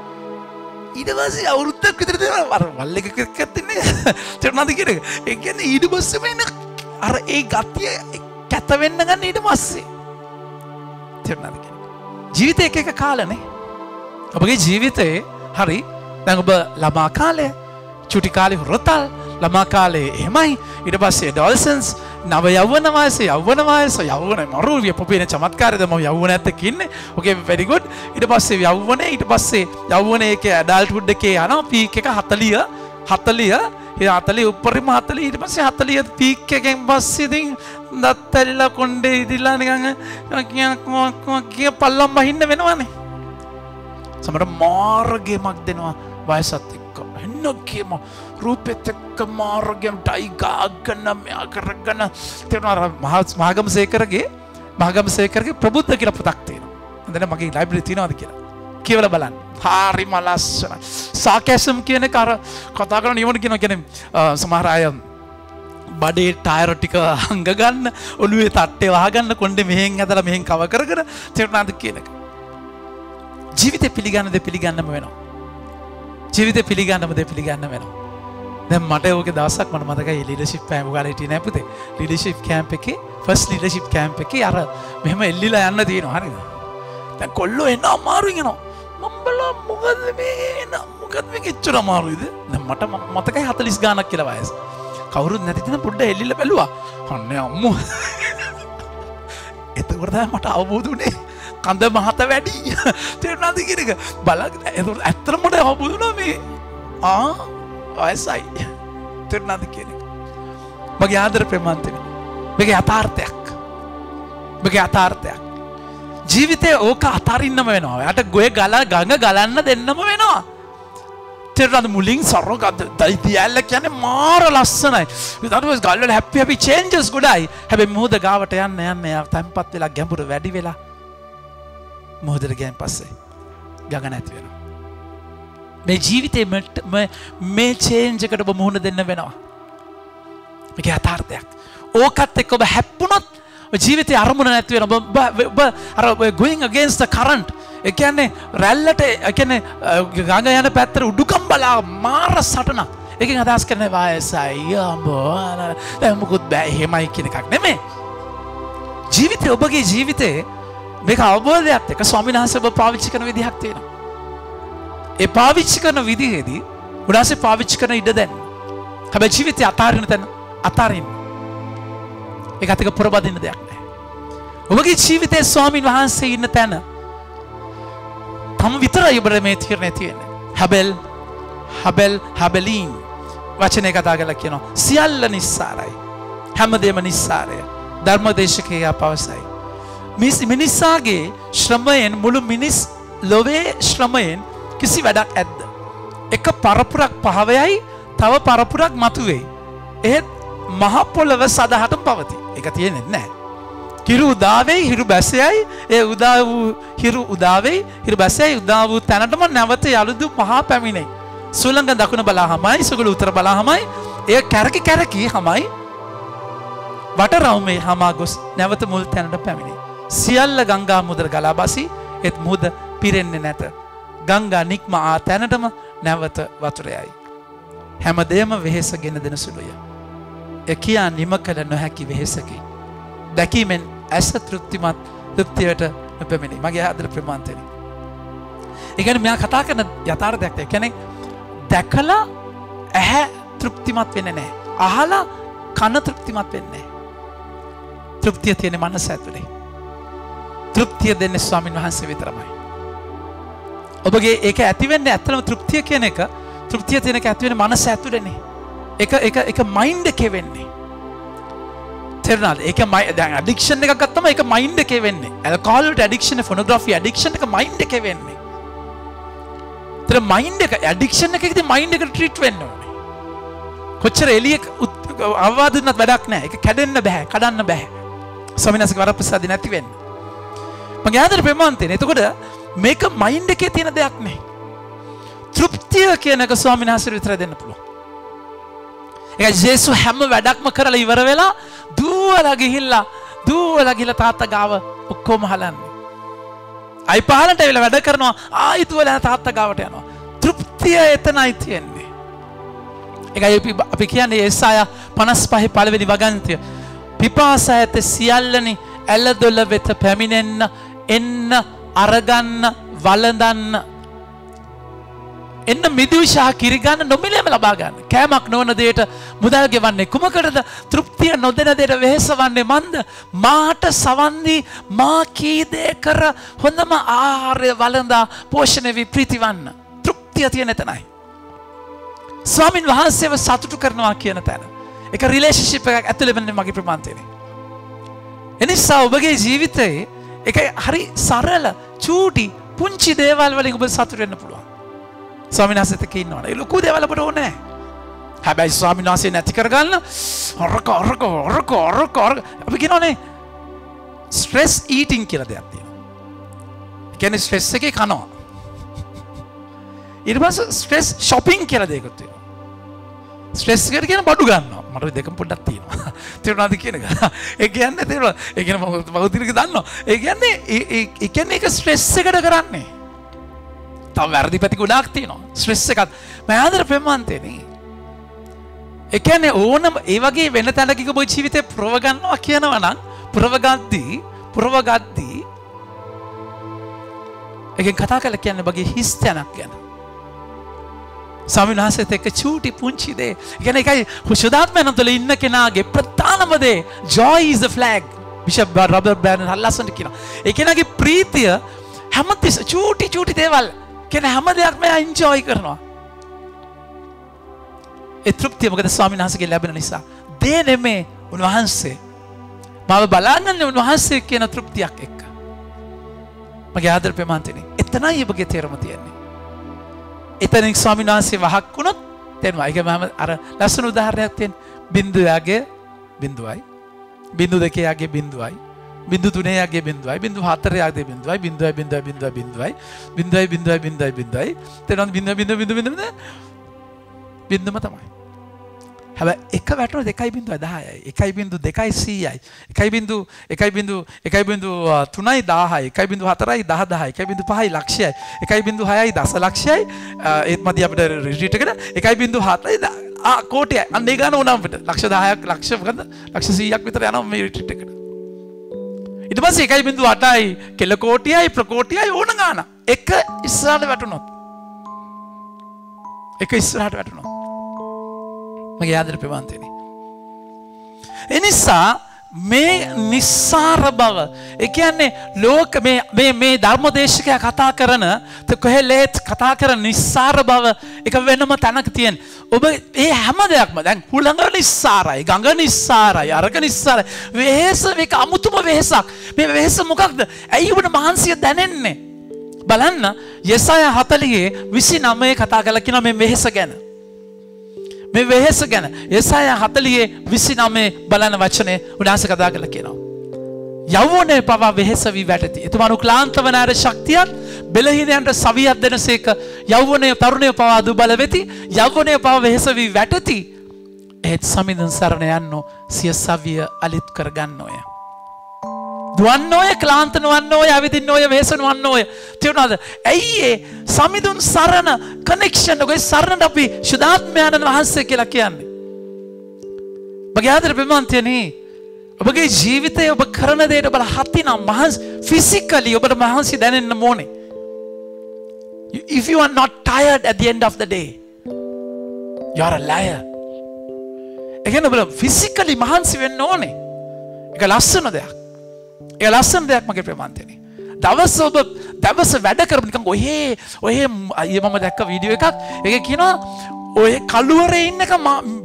ඊට පස්සේ අවුරුද්දක් විතර දෙනවා අර වල් එකක් තින්නේ. තේරුණාද කියන්නේ? ඒ කියන්නේ ඊට පස්සේ මෙන්න අර ඒ ගතිය කැත වෙන්න ගන්න ඊට පස්සේ. තේරුණාද කියන්නේ? ජීවිතේ එක කාලනේ. ඔබගේ ජීවිතේ හරි දැන් ඔබ ළමා කාලේ චුටි කාලේ හොරතල් ළමා කාලේ එහෙමයි ඊට පස්සේ ඩොල්සන්ස් නව යවවන වයස යවවන මරුවිය පොපේන චමත්කාරයද මම යවවනත් එක්ක ඉන්නේ ඕකේ very good ඊට පස්සේ යවවනේ ඊට පස්සේ යවවනේ එකේ ඇඩල්ට්හුඩ් එකේ යනවා පීක් එක 40 උඩරිම 40 ඊට පස්සේ 40 පීක් එකෙන් පස්සේ ඉතින් දත්තරිලා කොණ්ඩේ ඉදිලා නිකන් කිය පල්ලම් බහින්න වෙනවනේ සමහර මාර්ගෙමක් දෙනවා වයසත් එක්ක එන්න කියම රූපෙත් එක්ක මාර්ගෙම ඩයිගාගන්න මෙයා කරගන්න තේරෙනවා මහගමසේකරගේ ප්‍රබුද්ධ කියලා පොතක් තියෙනවා දැන් මගේ ලයිබ්‍රරි තියෙනවද කියලා කියවලා බලන්න හරිම ලස්සනයි සාකැසම් කියන එක අර කතා කරන නියමන කියන්නේ සමහර අය බඩේ ටයර් ටික අංග ගන්න ඔළුවේ තට්ටේ වහගන්න කොණ්ඩේ මෙහෙන් ඇදලා මෙහෙන් කව කරගෙන තේරුණාද කියන එක ජීවිතේ පිළිගන්න වෙනවා. ජීවිතේ පිළිගන්න වෙනවා. දැන් මට ඕකේ දවසක් මට මතකයි ලීඩර්ෂිප් කැම්ප් වල හිටියේ නෑ පුතේ. ලීඩර්ෂිප් කැම්ප් එකේ ෆස්ට් ලීඩර්ෂිප් කැම්ප් එකේ අර මෙහෙම එල්ලිලා යන්න තියෙනවා හරිද? දැන් කොල්ලෝ එන අමාරුවෙන් එනවා. මම බලා මොකද මේ එච්චර අමාරුයිද? දැන් මට මතකයි 40 ගානක් කියලා වයස. කවුරුත් නැති තැන පොඩ්ඩ එල්ලිලා බැලුවා. අනේ අම්මෝ. එතකොට තමයි මට අවබෝධ වුණේ. කඳ මහත වැඩි තේරුණාද කියන එක බලන්න එතකොට ඇත්තටම මට අවබෝධ වුණා මේ වයසයි තේරුණාද කියන එක මගේ ආදර ප්‍රේමාන්තනේ මේක යථාර්ථයක් ජීවිතේ ඕක අතාරින්නම වෙනවා යට ගොය ගඟ ගලන්න දෙන්නම වෙනවා තේරුණාද මුලින් සරගත දයිතියල්ල කියන්නේ මාර ලස්සනයි ඊට පස්සේ ගල් වල හැපි චේන්ජස් ගොඩයි හැබැයි මොහොත ගාවට යන්න යා තැම්පත් වෙලා ගැඹුර වැඩි වෙලා මොහොතට ගියන් පස්සේ ගඟ නැති වෙනවා. මේ ජීවිතේ මේ චේන්ජ් එකට ඔබ මුහුණ දෙන්න වෙනවා. මේක යථාර්ථයක්. ඕකත් එක්ක ඔබ හැප්පුණොත් ජීවිතේ අරමුණ නැති වෙනවා. ඔබ අර going against the current. ඒ කියන්නේ රැල්ලට ඒ කියන්නේ ගඟ යන පැත්තට උඩුකම් බලා මාර සටනක්. ඒකෙන් අදහස් කරන්නේ වයසයි අම්බෝ දැන් මොකුත් බෑ එහෙමයි කියන එකක් නෙමෙයි. ජීවිතේ ඔබගේ ජීවිතේ මේක අවබෝධයක් එක්ක ස්වාමීන් වහන්සේ ඔබ පාවිච්චි කරන විදිහක් තියෙනවා. ඒ පාවිච්චි කරන විදිහේදී උදාසේ පාවිච්චි කරන ඉඩ දෙන්න. හැබැයි ජීවිතය අතාරින තැන අතාරින්න. ඒකත් එක්ක පොරබදින්න දෙයක් නැහැ. ඔබගේ ජීවිතයේ ස්වාමීන් වහන්සේ ඉන්න තැන තම විතරයි ඔබට මේ තීරණය තියෙන්නේ. හැබෙලීන් වචනේ කතා කරලා කියනවා සියල්ල නිස්සාරයි. හැමදේම නිස්සාරය. ධර්මදේශකයා පවසයි. මිනිසාගේ ශ්‍රමයෙන් මුළු මිනිස් ලොවේ ශ්‍රමයෙන් කිසි වැඩක් ඇද්ද? එක පරපුරක් පහවයයි තව පරපුරක් මතුවේ. එහෙත් මහ පොළව සදහටම පවතී. ඒක තියෙන්නේ නැහැ. හිරු උදාවෙයි හිරු බැසෙයි ඒ උදා වූ හිරු උදාවෙයි හිරු බැසෙයි උදා වූ තැනටම නැවත යලුදු මහා පැමිණෙයි. සුළඟ දකුණ බලාහමයි සුගල උතර බලාහමයි එය කැරකි කැරකි හමයි වටරවුමේ හමා ගොස් නැවත මුල් තැනට පැමිණෙයි. සියල්ල ගංගා මුදර ගලා බසී එත් මුද පිරෙන්නේ නැත. ගංගා නික්ම ආ තැනටම නැවත වතුර යයි. හැමදේම වෙහෙසගෙන දෙන සුළුය. ඒ කියා නිම කළ නොහැකි වෙහෙසකි. දැකීමෙන් ඇස තෘප්තියට නොපැමිණේ. මගේ ආදර ප්‍රමාන්තෙනි. ඒ කියන්නේ මම කතා කරන යථාර්ථයක්. ඒ කියන්නේ දැකලා ඇහැ තෘප්තිමත් වෙන්නේ නැහැ. අහලා කන තෘප්තිමත් වෙන්නේ නැහැ. තෘප්තිය තියෙන මනස ඇතුලේ. තෘප්තිය දෙන්නේ ස්වාමින් වහන්සේ විතරමයි. ඔබගේ ඒක ඇති වෙන්නේ ඇත්තම තෘප්තිය කියන එක තෘප්තිය තියෙන එක ඇති වෙන්නේ මනස ඇතුලේනේ. ඒක මයින්ඩ් එකේ වෙන්නේ. තේරුණාද? ඒක දැන් ඇඩික්ෂන් එකක් ගත්තම ඒක මයින්ඩ් එකේ වෙන්නේ. ඇල්කොහොල් වලට ඇඩික්ෂන්, ෆොනෝග්‍රැෆි ඇඩික්ෂන් එක මයින්ඩ් එකේ වෙන්නේ. ඒතර මයින්ඩ් එක ඇඩික්ෂන් එකකදී මයින්ඩ් එකට ට්‍රීට් වෙන්න ඕනේ. කොච්චර එළිය අවවාද දුන්නත් වැඩක් නැහැ. ඒක කැඩෙන්න බෑ, කඩන්න බෑ. ස්වාමිනාසික වරප්‍රසාද නැති වෙන්න. මගේ ආදර ප්‍රමාන්තේ. එතකොට මේක මයින්ඩ් එකේ තියෙන දෙයක් නේ. තෘප්තිය කියන එක ස්වාමිනාසික විතර දෙන්න පුළුවන්. ඒක ජේසු හැම වැඩක්ම කරලා ඉවර වෙලා දුවලා ගිහිල්ලා තාත්තා ගාව ඔක්කොම හලන්නේ. අයි පහලට ඇවිල්ලා වැඩ කරනවා ආයිත් වල තාත්තා ගාවට යනවා. තෘප්තිය එතනයි තියෙන්නේ. ඒකයි අපි කියන්නේ යෙසායා 55 පළවෙනි වගන්තිය. පිපාස ඇත සියල්ලනි ඇලදොල වෙත පැමිණෙන්න එන්න අරගන්න වළඳන්න එන්න මිදුෂා කිරිගන්න නොමිලේම ලබා ගන්න. කෑමක් නොවන දෙයට මුදල් ගෙවන්නේ කුමකටද? තෘප්තිය නොදෙන දෙයට වෙහෙසවන්නේ මන්ද? මාට සවන්දී මා කී දේ කර හොඳම ආහාරය වළඳා පෝෂණය වී ප්‍රීතිවන්න. තෘප්තිය තියෙන තැනයි. ස්වාමින් වහන්සේව සතුටු කරනවා කියන තැන. ඒක රිලේෂන්ෂිප් එකක් ඇතුළේ වෙන්නේ මගේ ප්‍රමාන්තේනේ. එනිසා ඔබගේ ජීවිතේ ඒක හරි සරල චූටි පුංචි දේවල් වලින් ඔබ සතුට වෙන්න පුළුවන්. ස්වාමීන් වහන්සේත් එක්ක ඉන්නවනේ. ඒ ලොකු දේවල් අපට ඕනේ නැහැ. හැබැයි ස්වාමීන් වහන්සේ නැති කරගන්න ඔරක අපි කියනෝනේ ස්ට්‍රෙස් ඊටින් කියලා දෙයක් තියෙනවා. ඒ කියන්නේ ස්ට්‍රෙස් එකේ කනවා. ඊට පස්සේ ස්ට්‍රෙස් shopping කියලා දෙයක් තියෙනවා. ස්ට්‍රෙස් එකට කියන බඩු ගන්නවා. මට දෙකම පොඩ්ඩක් තියෙනවා. තේරුණාද කියන එක? ඒ කියන්නේ තේරුණා. ඒ කියන්නේ මම බෞද්ධික දන්නවා. ඒ කියන්නේ ඒක ස්ට්‍රෙස් එකට කරන්නේ. තව වැරදි පැති ගොඩාක් තියෙනවා. ස්ට්‍රෙස් එකක්. මම ආදර ප්‍රමාන්තේනේ. ඒ කියන්නේ ඕනම ඒ වගේ වෙන තැනක ඔබ ජීවිතේ පුරව ගන්නවා කියනවා නම් පුරවගද්දී ඒකෙන් කතා කරලා කියන්නේ ඔබගේ හිස් තැනක් ගැන. ස්වාමීන් වහන්සේත් එක්ක චූටි පුංචි දේ. ඒ කියන්නේ ඒකයි හුෂදාත්මයන් තුළ ඉන්න කෙනාගේ ප්‍රධානම දේ joy is the flag. Bishop Robert Berner හල්ලාසන්ට කියනවා. ඒ කෙනාගේ ප්‍රීතිය හැමතිස්සෙම චූටි දේවල් කියන හැම දෙයක්ම එන්ජොයි කරනවා. ඒ තෘප්තිය මොකද ස්වාමීන් වහන්සේගෙන් ලැබෙන නිසා. දේ නෙමේ උන්වහන්සේ. මාව බලන්නේ උන්වහන්සේ කියන තෘප්තියක් එක්ක. මගේ ආදර ප්‍රමාන්තනේ. එතනයි ඔබගේ තේරුම තියෙන්නේ. එතනින් ස්වාමීන් වහන්සේ වහක් වුණොත් තේරෙනවා. ඒක මම අර ලස්සන උදාහරණයක් තියෙන. බින්දුවගේ බින්දුවයි. බින්දු දෙකේ යගේ බින්දුවයි. බින්දු තුනේ යගේ බින්දුවයි. බින්දු හතරේ යගේ බින්දුවයි. බින්දුවයි. තේරෙනවද? බින්දුම තමයි. හැබැයි එක වැටුණොත් 1.10යි 1.2යි 1.3යි 1.10යි 1.4යි 10යි 1.5යි ලක්ෂයයි 1.6යි දසලක්ෂයයි ඒත් මදි අපිට රිට්‍රීට් එකට 1.7යි කෝටියයි අන්න ඒ ගන්න ඕන අපිට ලක්ෂ 10ක් ලක්ෂ මොකද ලක්ෂ 100ක් විතර යනවා මේ රිට්‍රීට් එකට ඊට පස්සේ 1.8යි කෙල කෝටියයි ප්‍රකෝටියයි ඕන ගන්න එක ඉස්සරහට වැටුණොත් මගේ ආදර ප්‍රමාන්තේනේ. එනිසා මේ නිස්සාර බව. ඒ කියන්නේ ලෝක මේ ධර්මදේශකයා කතා කරන කොහෙලෙත් කතා කරන නිස්සාර බව එක වෙනම තැනක තියෙන. ඔබ මේ හැම දෙයක්ම දැන් හුළඟ නිස්සාරයි, ගඟ නිස්සාරයි, අරක නිස්සාරයි. වෙහෙස මේක අමුතුම වෙහෙසක්. මේ වෙහෙස මොකක්ද? ඇයි ඔබට මහන්සිය දැනෙන්නේ? බලන්න යෙසායා 40:29 කතා කරලා කියනවා මේ වෙහෙස ගැන. මේ වෙහෙස ගැන යෙසායා 40:29 බලන වචනේ උදාහරණ කතා කරලා කියනවා. යෞවනයේ පවා වෙහෙස වී වැටති. එතුමා නුක්ලාන්ත වන අර ශක්තියත් බෙලහීනයන්ට සවියක් දෙනසේක යෞවනයේ තරුණයේ පවා දුබල වෙති. යෞවනයේ පවා වෙහෙස වී වැටති. ඒත් සමිඳුන් සරණ යන්නෝ සිය සවිය අලිත් කර ගන්නෝය. දුවන්නෝය, ක්ලාන්ත නොවන්නෝය, ඇවිදින්නෝය, වෙහෙස නොවන්නෝය. තේරුණාද? ඇයි ඒ සමිඳුන් සරණ කනෙක්ෂන් එකේ සරණ අපි සුදාත්මයන්න් වහන්සේ කියලා කියන්නේ. මගේ ආදර ප්‍රේමන්තයනි, ඔබගේ ජීවිතයේ ඔබ කරන දේට බල හතිනම් මහන්සි ෆිසිකලි ඔබට මහන්සි දැනෙන්න ඕනේ. If you are not tired at the end of the day, you are a liar. ඒ කියන්නේ ඔබ ෆිසිකලි මහන්සි වෙන්න ඕනේ. ඒක ලස්සන දෙයක්. ඒ ලස්සන දෙයක් මගේ ප්‍රේමන්තයනි. දවස වැඩ කරපු නිකන් ඔහේ මම දැක්ක වීඩියෝ එකක්. ඒකේ කියනවා ඔය කළුවරේ ඉන්න එක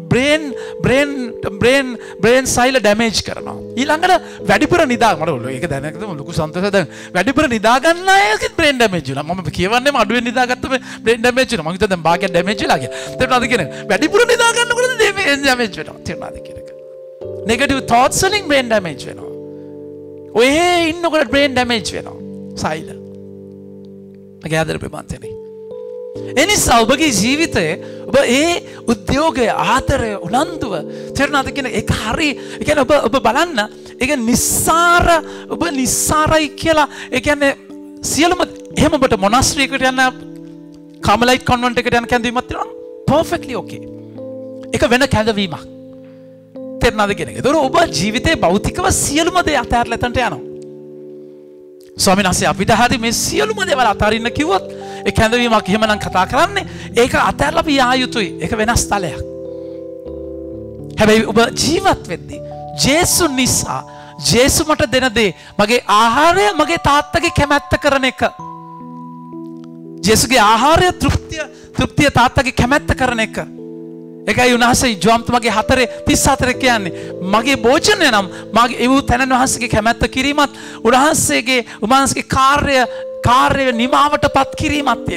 බ්‍රේන් සයිල ඩැමේජ් කරනවා. ඊළඟට වැඩිපුර නිදා මට ඒක දැනගත්තම ලොකු සන්තෝෂයක්. දැන් වැඩිපුර නිදා ගන්න අයගෙත් බ්‍රේන් ඩැමේජ් වෙනවා. මම කියවන්නේම අඩුවෙන් නිදාගත්තම බ්‍රේන් ඩැමේජ් වෙනවා. මම හිතුවා දැන් භාගයක් ඩැමේජ් වෙලා කියලා. තේරුණාද කියන්නේ? වැඩිපුර නිදා ගන්නකොට ඩැමේජ් වෙනවා. තේරුණාද කියන්නේ? නෙගටිව් thoughts වලින් බ්‍රේන් ඩැමේජ් වෙනවා. ඔය ඉන්නකොට බ්‍රේන් ඩැමේජ් වෙනවා. සයිල. මගේ ආදර ප්‍රේමන්තයනි. එනිසා ඔබගේ ජීවිතයේ ඔබ ඒ උද්‍යෝගය, ආදරය, උනන්දුව තේරුණාද කියන එක හරි. ඒ කියන්නේ ඔබ බලන්න ඒක නිස්සාර ඔබ නිස්සාරයි කියලා. ඒ කියන්නේ සියලුම එහෙම ඔබට මොනාස්ට්‍රියකට යන කාමලයිට් කොන්වෙන්ට් එකට යන කැඳවීමක් තියෙනවා. Perfectly okay. ඒක වෙන කැඳවීමක්. තේරුණාද කියන එක. ඒතකොට ඔබ ජීවිතේ භෞතිකව සියලුම දේ අතහැරලා එතනට යනවා. ස්වාමීන් වහන්සේ අපිට හරි මේ සියලුම දේවල් අතහරින්න කිව්වොත් ඒ කැඳවීමක් එහෙමනම් කතා කරන්නේ ඒක අතහැරලා අපි යා යුතුයි. ඒක වෙනස් තලයක්. හැබැයි ඔබ ජීවත් වෙද්දී ජේසු නිසා ජේසු මට දෙන දේ මගේ ආහාරය මගේ තාත්තගේ කැමැත්ත කරන එක. ජේසුගේ ආහාරය තෘප්තිය තාත්තගේ කැමැත්ත කරන එක. ඒකයි උන්වහන්සේ ජෝම්තුමාගේ 4:34 කියන්නේ මගේ භෝජනය නම් මගේ ඒ වූ තැනන් වහන්සේගේ කැමැත්ත කිරීමත් උන්වහන්සේගේ කාර්ය නිමාවටපත් කිරීමත්ය.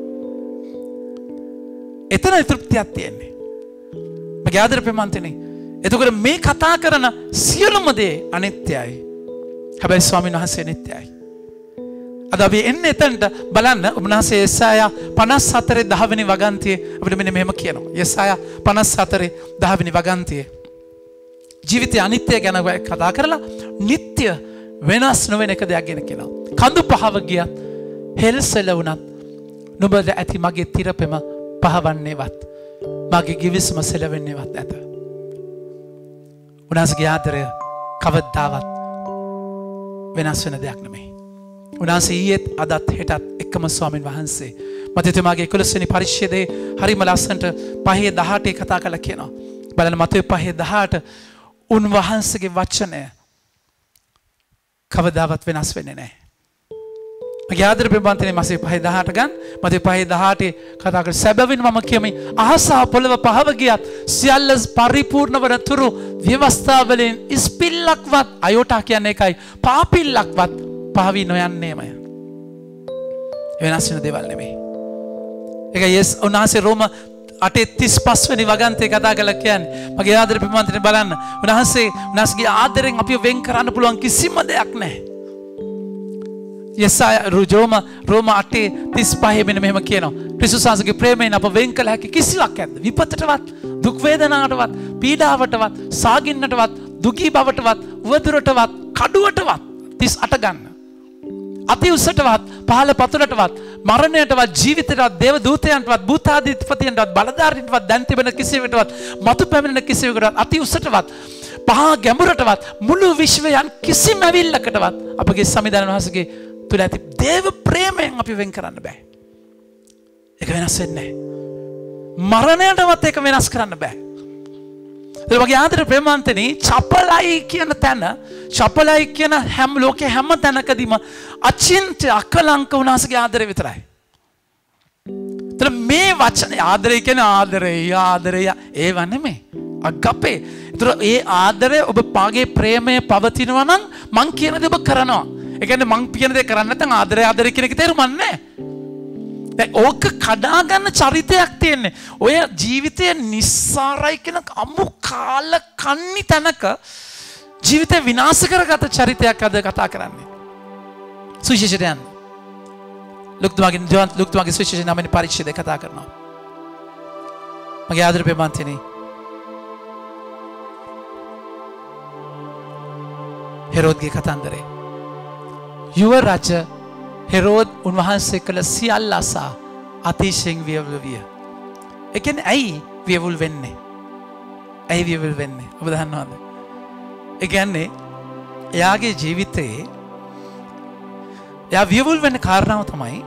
එතන තෘප්තියක් තියෙන්නේ. මගේ ආදර ප්‍රේමන්තනි. එතකොට මේ කතා කරන සියලුම දේ අනිත්‍යයි. හැබැයි ස්වාමීන් වහන්සේ නිට්ටයයි. අද අපි එන්නේ එතනට බලන්න උන්වහන්සේ යෙසායා 54:10 වෙනි වගන්තියේ අපිට මෙන්න මෙහෙම කියනවා. යෙසායා 54:10 වෙනි වගන්තියේ ජීවිතය අනිත්‍ය ගැන කතා කරලා නිට්ටය වෙනස් නොවන එක දෙයක් ගැන කියනවා. කඳු පහව ගියත් හෙල්සෙල වුණත් නුඹද ඇති මගේ තිරපෙම පහවන්නේවත් මගේ ගිවිසුම සෙලවෙන්නේවත් නැත. උන්වහන්සේගේ ආදරය කවදාවත් වෙනස් වෙන දෙයක් නෙමෙයි. උන්වහන්සේ ඊයේත් අදත් හෙටත් එකම ස්වාමීන් වහන්සේ. මතෙතුමාගේ 11 වෙනි පරිච්ඡේදයේ හරිම ලස්සනට 5:18 කතා කරලා කියනවා. බලන්න මතෙව් 5:18 උන්වහන්සේගේ වචනය කවදාවත් වෙනස් වෙන්නේ නැහැ. මගේ ආදර ප්‍රේමවන්තනේ මාසේ 5:18 ගන්න. මතෙව් 5:18 කතා කර සැබවින් මම කියමි අහස පොළව පහව ගියත් සියල්ල පරිපූර්ණ වන තුරු ව්‍යවස්ථාවලින් ඉස්පිල්ලක්වත් අයෝටා කියන්නේ එකයි පාපිල්ලක්වත් පහවි නොයන්නේමය. වෙනස් වෙන දේවල් නෙමෙයි. ඒක යස් උන්වහන්සේ රෝම 8:35 වෙනි වගන්තියේ කතා කරලා කියන්නේ මගේ ආදර ප්‍රේමවන්තනේ බලන්න උන්වහන්සේගේ ආදරෙන් අපිව වෙන් කරන්න පුළුවන් කිසිම දෙයක් නැහැ. යෙසායා රෝම 8:35 මෙන්න මෙහෙම කියනවා. ක්‍රිස්තුස් වහන්සේගේ ප්‍රේමයෙන් අප වෙන් කළ හැකි කිසිවක් නැද්ද? විපතටවත්, දුක් වේදනාවටවත්, පීඩාවටවත්, සාගින්නටවත්, දුකී බවටවත්, උවදුරටවත්, කඩුවටවත් 38 ගන්න. අති උසටවත්, පහළ පතුලටවත්, මරණයටවත්, ජීවිතයටවත්, දේව දූතයන්ටවත්, භූතාධිපතියන්ටවත්, බලධාරීන්ටවත්, දැන් තිබෙන කිසිවෙකටවත්, මතු පැමිණෙන කිසිවෙකටවත්, අති උසටවත්, පහා ගැඹුරටවත්, මුළු විශ්වයන් කිසිම ඇවිල්ලකටවත් අපගේ සමිධානන් වහන්සේගේ තුල ඇති දේව ප්‍රේමයෙන් අපි වෙන් කරන්න බෑ. ඒක වෙනස් වෙන්නේ නැහැ. මරණයටවත් ඒක වෙනස් කරන්න බෑ. ඒ වගේ ආදර ප්‍රේමාන්තනි චපලයි කියන තැන චපලයි කියන හැම ලෝකේ හැම තැනකදීම අචින්ත්‍ය අකලංක වුණාසගේ ආදරය විතරයි. ඒතර මේ වචන ආදරය කියන ආදරය ඒව නෙමෙයි. අගපේ. ඒතර ඒ ආදරය ඔබ පාගේ ප්‍රේමය පවතිනවා නම් මං කියන දේ ඔබ කරනවා. ඒ කියන්නේ මං කියන දේ කරන්නේ නැත්නම් ආදරය කියන එක තේරුම් නැහැ. ඕක කඩා ගන්න චරිතයක් තියෙන්නේ. ඔය ජීවිතය නිස්සාරයි කියන අමු කාල කන්නි තැනක ජීවිතය විනාශ කරගත චරිතයක් අද කතා කරන්නේ. සුවිශේෂයට යන්න. ලුක්තුමාගේ සුවිශේෂ නාමයේ පරිච්ඡේදය කතා කරනවා. මගේ ආදර ප්‍රේමන්තනි. හෙරෝද්ගේ කතන්දරේ. යුව රජ හෙරෝද් උන්වහන්සේ කළ සියල්ල අසා අතිශයින් වියවුල් විය. ඒ කියන්නේ ඇයි වියවුල් වෙන්නේ? ඇයි වියවුල් වෙන්නේ? ඔබ දන්නවද? ඒ කියන්නේ එයාගේ ජීවිතේ එයා වියවුල් වෙන්න කාරණාව තමයි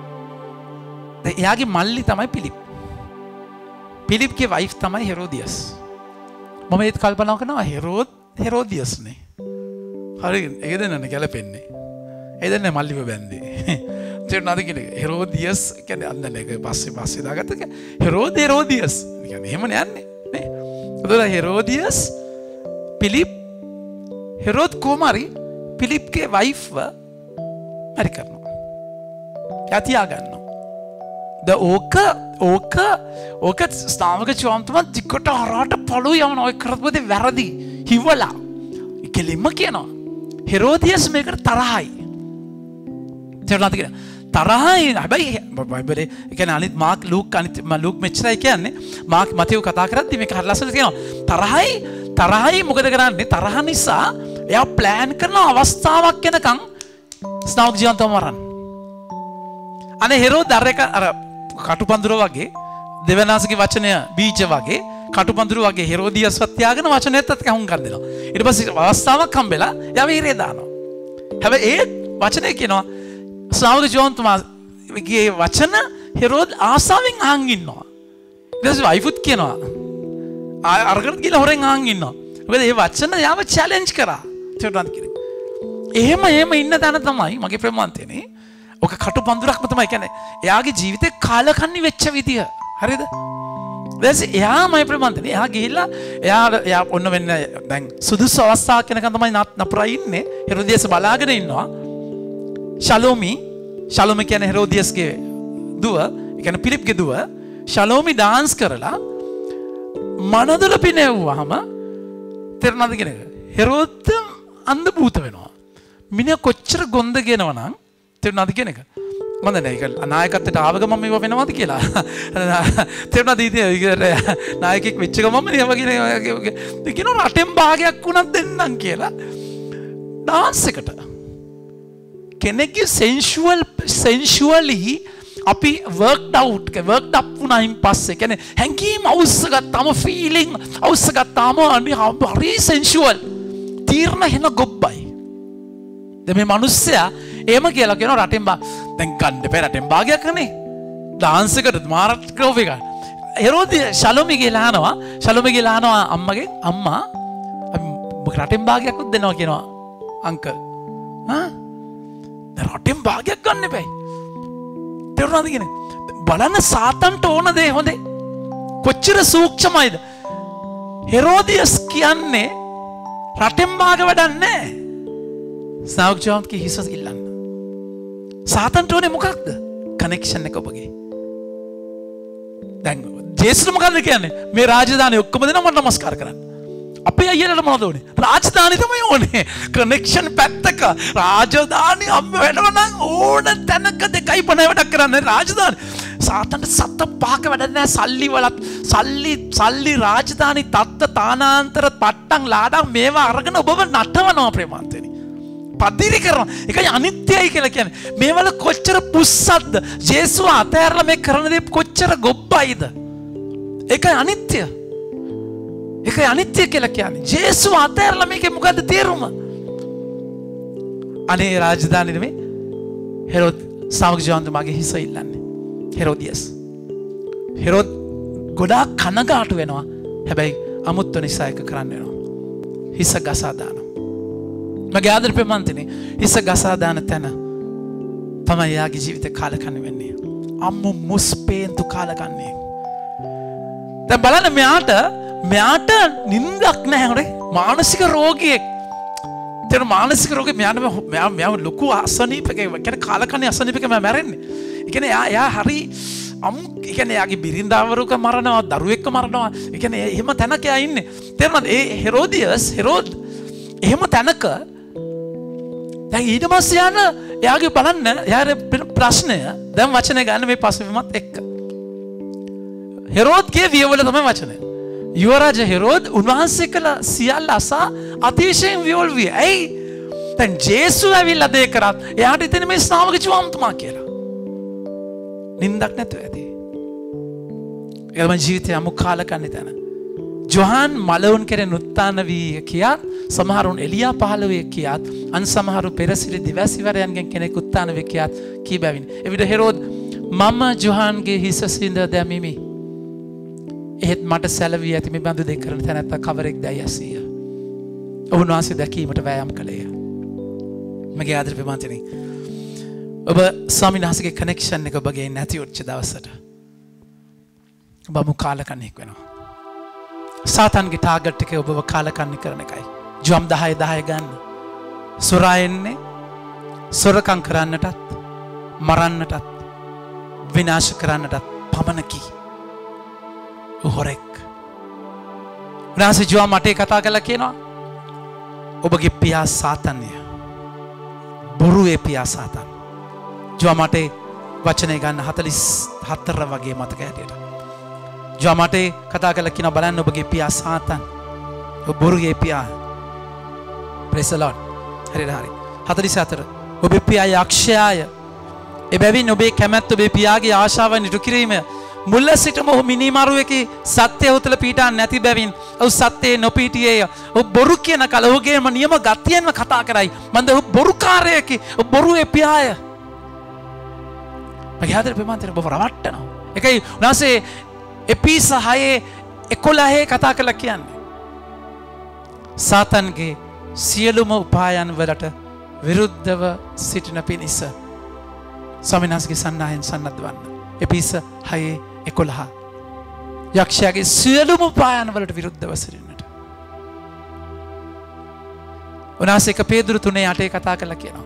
එයාගේ මල්ලි තමයි පිලිප්. පිලිප්ගේ වයිෆ් තමයි හෙරෝදියස්. මම ඒත් කල්පනා කරනවා හෙරෝදියස් නේ. හරි ඒක දෙන්නනේ ගැලපෙන්නේ. ඒ දෙන්නේ මල්ලිව බැන්දේ. තේරුණාද කියලා? හෙරෝදියස් කියන්නේ අන්න ඒක පස්සේ දාගත්ත එක. හෙරෝදියස් කියන්නේ එහෙමනේ යන්නේ නේ. ඒතකොට හෙරෝදියස් පිලිප් හෙරෝද් කුමාරි පිලිප්ගේ වයිෆ්ව මැරි කරනවා. එයා තියා ගන්නවා. ඕක ස්ථාවක චෝන්තුමා දික්කොට හරහාට පළු යවන ඔය කරපු දේ වැරදි. හිවලා. කෙලින්ම කියනවා. හෙරෝදියස් මේකට තරහයි. තේරුණාද කියලා? තරහයි හැබැයි බයිබලේ ඒ කියන්නේ අනිත් මාක් ලූක් මෙච්චරයි කියන්නේ. මාක් මතෙව් කතා කරද්දි මේක හරි ලස්සනට කියනවා. තරහයි මොකද කරන්නේ? තරහ නිසා එයා ප්ලෑන් කරන අවස්ථාවක් එනකන් ස්නාවක ජීවන්තව මරන්න. අනේ හෙරෝද් අර කටුපඳුර වගේ දෙවනාසගේ වචනය බීජ වගේ කටුපඳුර වගේ හෙරෝදියස්වත් තියාගෙන වචනයත් කහුම් කර දෙනවා. ඊට පස්සේ අවස්ථාවක් හම්බෙලා එයා වීරය දානවා. හැබැයි ඒ වචනේ කියනවා ස්නාවක ජීවන්තමාගේ වචන හෙරෝද් ආසාවෙන් අහන් ඉන්නවා. ඊට පස්සේ වයිෆුත් කියනවා අරකට ගිහලා හොරෙන් අහන් ඉන්නවා. මොකද මේ වචන යාව චැලෙන්ජ් කරා. තේරුණාද කියලා? එහෙම ඉන්න තැන තමයි මගේ ප්‍රේමන්තනේ. ඔක කටුපඳුරක්ම තමයි කියන්නේ. එයාගේ ජීවිතේ කාලකන්ණි වෙච්ච විදිය. හරිද? ඊට එයා මගේ ප්‍රේමන්තනේ. එයා ගිහිල්ලා එයා ඔන්න වෙන්න දැන් සුදුසු අවස්ථාවක් වෙනකන් තමයි නපුරා ඉන්නේ. හෙරෝදියස් බලාගෙන ඉන්නවා. ශලෝමි කියන්නේ හෙරෝදියස්ගේ දුව, ඒ කියන්නේ පිලිප්ගේ දුව. ශලෝමි ඩාන්ස් කරලා මනදල පිනෙව්වහම තේරුණාද කියන එක? හෙරෝද්ද අන්ධ භූත වෙනවා. මිනිහා කොච්චර ගොන්ද කියනවනම් තේරුණාද කියන එක? මම දන්නේ ඒක නායකත්වයට ආව ගමන් මේව වෙනවද කියලා. තේරුණාද ඉතින් නායකෙක් වෙච්ච ගමන් මේ වගේ කියන රටෙන් භාගයක් වුණත් දෙන්නම් කියලා ඩාන්ස් එකට. කෙනෙක්ගේ sensually අපි worked up වුණායින් පස්සේ කියන්නේ හැංගීම් අවශ්‍යගත්තාම feeling අවශ්‍යගත්තාම හරි sensual තීර්ණ වෙන ගොබ්බයි. දැන් මේ මිනිස්සයා එහෙම කියලා කියනවා රටෙන් දැන් ගන්න බෑ රටෙන් භාගයක් නේ ඩාන්ස් එකට මාරට් ක්‍රෝෆ් එක. හෙරෝදිය ශලෝමි ගිහලා අහනවා අම්මගෙන් අම්මා අපි රටෙන් භාගයක් උත් දෙනවා කියනවා අංකල්. දැන් රටෙන් භාගයක් ගන්න බෑ. තේරුණාද කියන්නේ? බලන්න සාතන්ට ඕන දේ හොඳේ. කොච්චර සූක්ෂමයිද? හෙරෝදියස් කියන්නේ රටෙන් භාග වැඩක් නැහැ. ස්නාවක ජීවන්තගේ හිස ඉල්ලන්න. සාතන්ට ඕනේ මොකක්ද? කනෙක්ෂන් එක ඔබගේ. දැන් ජේසුස් මොකද්ද කියන්නේ? මේ රාජධානිය ඔක්කොම දෙනා මට නමස්කාර කරන්න. අපේ අයියලට මොනවද ඕනේ? රාජධානිය තමයි ඕනේ. කනෙක්ෂන් පැත්තක රාජධානිය අම්ම වෙනවා නම් ඕන තැනක දෙකයි පණ වැඩක් කරන්නේ රාජධානිය. සාතන්ට සත්ත පහක වැඩක් නැහැ. සල්ලි වලත් සල්ලි රාජධානි තත්ත තානාන්තර පට්ටම් ලාඩම් මේවා අරගෙන ඔබව නටවනවා ප්‍රේමන්තනි. පදිරි කරනවා. ඒකයි අනිත්‍යයි කියලා කියන්නේ. මේවල කොච්චර පුස්සක්ද? ජේසුව අතහැරලා මේ කරන දේ කොච්චර ගොබ්බයිද? ඒකයි අනිත්‍ය. ඒකයි අනිත්‍ය කියලා කියන්නේ. ජේසුව අතහැරලා මේකේ මොකද්ද තේරුම? අනේ රාජධානිය නෙමෙයි. හෙරෝද් ස්නාවක ජීවන්තමාගේ හිස ඉල්ලන්නේ. හෙරෝදියස්. හෙරෝද් ගොඩාක් කනගාටු වෙනවා. හැබැයි අමුත්ව නිසා එක කරන්න වෙනවා. හිස ගසා දානවා. මගේ ආදර ප්‍රේමන්තනේ හිස ගසා දාන තැන තමයි යාගේ ජීවිතේ කාලකන්ණි වෙන්නේ. අම්මු මුස්පේන්තු කාලකන්ණි. දැන් බලන්න මෙයාට නිින්දක් නැහැ නේ. මානසික රෝගියෙක්. තේර මානසික රෝගේ මෙයා ලොකු අසනීපකේ කියන්නේ කාලකන්ණි අසනීපකේ මැරෙන්නේ. ඒ කියන්නේ එයා හරි ඒ කියන්නේ යාගේ බිරින්දාවරුක මරනවා, දරුවෙක්ක මරනවා. ඒ කියන්නේ එහෙම තැනක එයා ඉන්නේ. තේරුණාද? ඒ හෙරෝද් එහෙම තැනක දැන් ඊට පස්සේ යන එයාගේ බලන්න එයාගේ ප්‍රශ්නය දැන් වචනේ ගන්න මේ පසුබිමත් එක්ක. හෙරෝද්ගේ වියවල තමයි වචනය. යුවරාජ හෙරෝද් උන්වහන්සේ කළ සියල්ල අසා අතිශයින් වියවල් විය. ඇයි? දැන් ජේසු ඇවිල්ලා දේ කරත් එයාට ඉතින් මේ ශ්‍රාවක ජීවම්තුමා කියලා. නින්දක් නැතුව ඇති. ඒකම ජීවිතය අමු කාලකන්ණි තැන. ජොහාන් මලවුන් කෙරෙන් උත්තාන වී කියාත් සමහරුන් එලියා පහළ වේ කියාත් අන් සමහරු පෙරසිරි දිවැසිවරයන්ගෙන් කෙනෙක් උත්තාන වේ කියාත් කී බැවින් එවිට හෙරෝද් මම ජොහාන්ගේ හිස සිඳ දැමිමි. එහෙත් මට සැලවී ඇති මේ බඳු දෙක කරන තැනැත්තා කවරෙක් දැයි ඇසීය. ඔවුන්වහන්සේ දැකීමට වෑයම් කළේය. මගේ ආදර ප්‍රේමන්තනි ඔබ ස්වාමීන් වහන්සේගේ කනෙක්ෂන් එක ඔබගේ නැති වෙච්ච දවසට ඔබ අමු කාලකන්ණියෙක් වෙනවා. සාතන්ගේ ටාගට් එක ඔබව කාලකන්ණි කරන එකයි. ජොම් 10 ගන්න. සොරා එන්නේ සොරකම් කරන්නටත් මරන්නටත් විනාශ කරන්නටත් පමණකි. හොරෙක්. උනාසේ ජොම් මට කතා කළා කියනවා. ඔබගේ පියා සාතන්ය. බොරුවේ පියා සාතන්. ජොම් මට වචනේ ගන්න 44 වගේ මතක හැටියට. ජොමටේ කතා කළා කියන බලන්න ඔබගේ පියා සාතන්. ඔබ බොරුගේ පියා. praise the Lord. හරිද හරි. 44. ඔබේ පියා යක්ෂයාය. එබැවින් ඔබේ කැමැත්ත ඔබේ පියාගේ ආශාවන් ඉටු කිරීම මුල සිටම ඔහු මිනිමරුවෙකි සත්‍ය උතල පීඩා නැති බැවින් ඔහු සත්‍යයේ නොපීටියේය. ඔහු බොරු කියන කල ඔහුගේම නියම ගතියෙන්ම කතා කරයි. මන්ද ඔහු බොරුකාරයෙකි. ඔහු බොරුවේ පියාය. මගේ ආදර ප්‍රේමන්තර ඔබ රවට්ටනවා. ඒකයි උනාසේ එපිස 6:11 කතා කළා කියන්නේ. සාතන්ගේ සියලුම උපායන් වලට විරුද්ධව සිටින පිණිස ස්වාමීන් වහන්සේගේ සන්නායෙන් සන්නද්ධ වන්න. එපිස 6:11 යක්ෂයාගේ සියලුම උපායන් වලට විරුද්ධව සිටින්නට. උනාසේ 1 පේදුරු 3:8 කතා කළා කියනවා.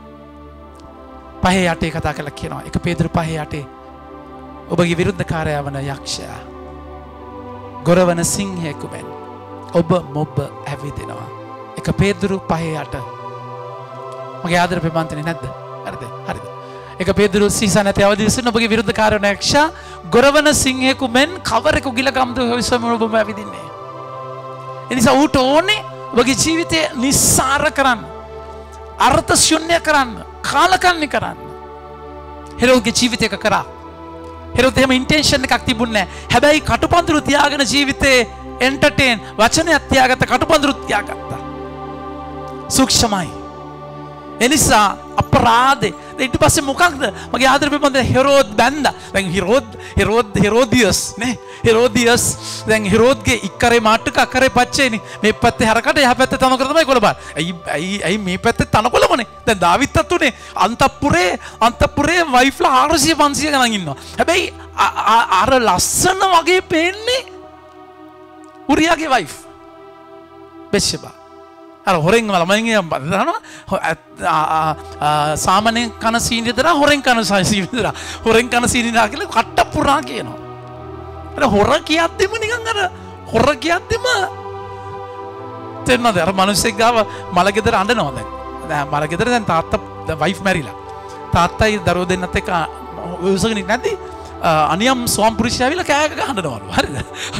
5:8 කතා කළා කියනවා. 1 පේදුරු 5:8 ඔබගේ විරුද්ධකාරයා වන යක්ෂයා ගොරවන සිංහයෙකු මෙන් ඔබ මොබ ඇවිදිනවා. 1 පේදුරු 5:8 මගේ ආදර ප්‍රේමන්තනේ නැද්ද? හරිද? හරිද. 1 පේදුරු සීසා නැති අවදි විසින් ඔබගේ විරුද්ධකාරයා වන යක්ෂයා ගොරවන සිංහයෙකු මෙන් කවරෙකු ගිලගම්ද හොයසම ඔබ ඇවිදින්නේ. ඒ නිසා ඌට ඕනේ ඔබගේ ජීවිතය නිස්සාර කරන්න, අර්ථ ශූන්‍ය කරන්න, කාලකන්ණි කරන්න. හෙරෝගේ ජීවිතයක කරා. හෙරෝද එහෙම ඉන්ටෙන්ෂන් එකක් තිබුණේ නැහැ. හැබැයි කටුපන්දුරු තියාගෙන ජීවිතේ එන්ටර්ටේන් වචනයක් තියාගත්ත කටුපන්දුරු තියාගත්තා. සූක්ෂමයි. එනිසා අපරාධේ ඊට පස්සේ මොකක්ද? මගේ ආදර ප්‍රේමන්ත හෙරෝද් බැන්දා. දැන් හෙරෝදියස් නේ. හෙරෝදියස් දැන් හෙරෝද්ගේ ඉක්කරේ මාට්ටක අකරේ පච්චේනේ. මේ පැත්තේ හරකට එහා පැත්තේ තනකොළ තමයි කොළබාර. ඇයි මේ පැත්තේ තනකොළමනේ. දැන් දාවිත්තත් උනේ අන්තපුරේ වයිෆ්ලා 400 500 ගණන් ඉන්නවා. හැබැයි අර ලස්සන වගේ පේන්නේ උරියාගේ වයිෆ්. බෙෂබා. අර හොරෙන් ළමයින්ගේ දානවා සාමාන්‍ය කන සීනි දරා හොරෙන් කන සීනි දරා හොරෙන් කන සීනි දරා කියලා කට්ට පුරා කියනවා. අර හොර කියද්දිම නිකන් අර හොර කියද්දිම තේරෙනවද? අර මිනිස්සෙක් ගාව මලගෙදර අඬනවා දැන්. දැන් මලගෙදර දැන් තාත්තා වයිෆ් මැරිලා. තාත්තයි දරුවෝ දෙන්නත් එක්ක උසගෙන ඉන්නේ නැද්දි? අනියම් ස්වාම පුරුෂයා ඇවිල්ලා කෑ ගහනවලු. හරිද?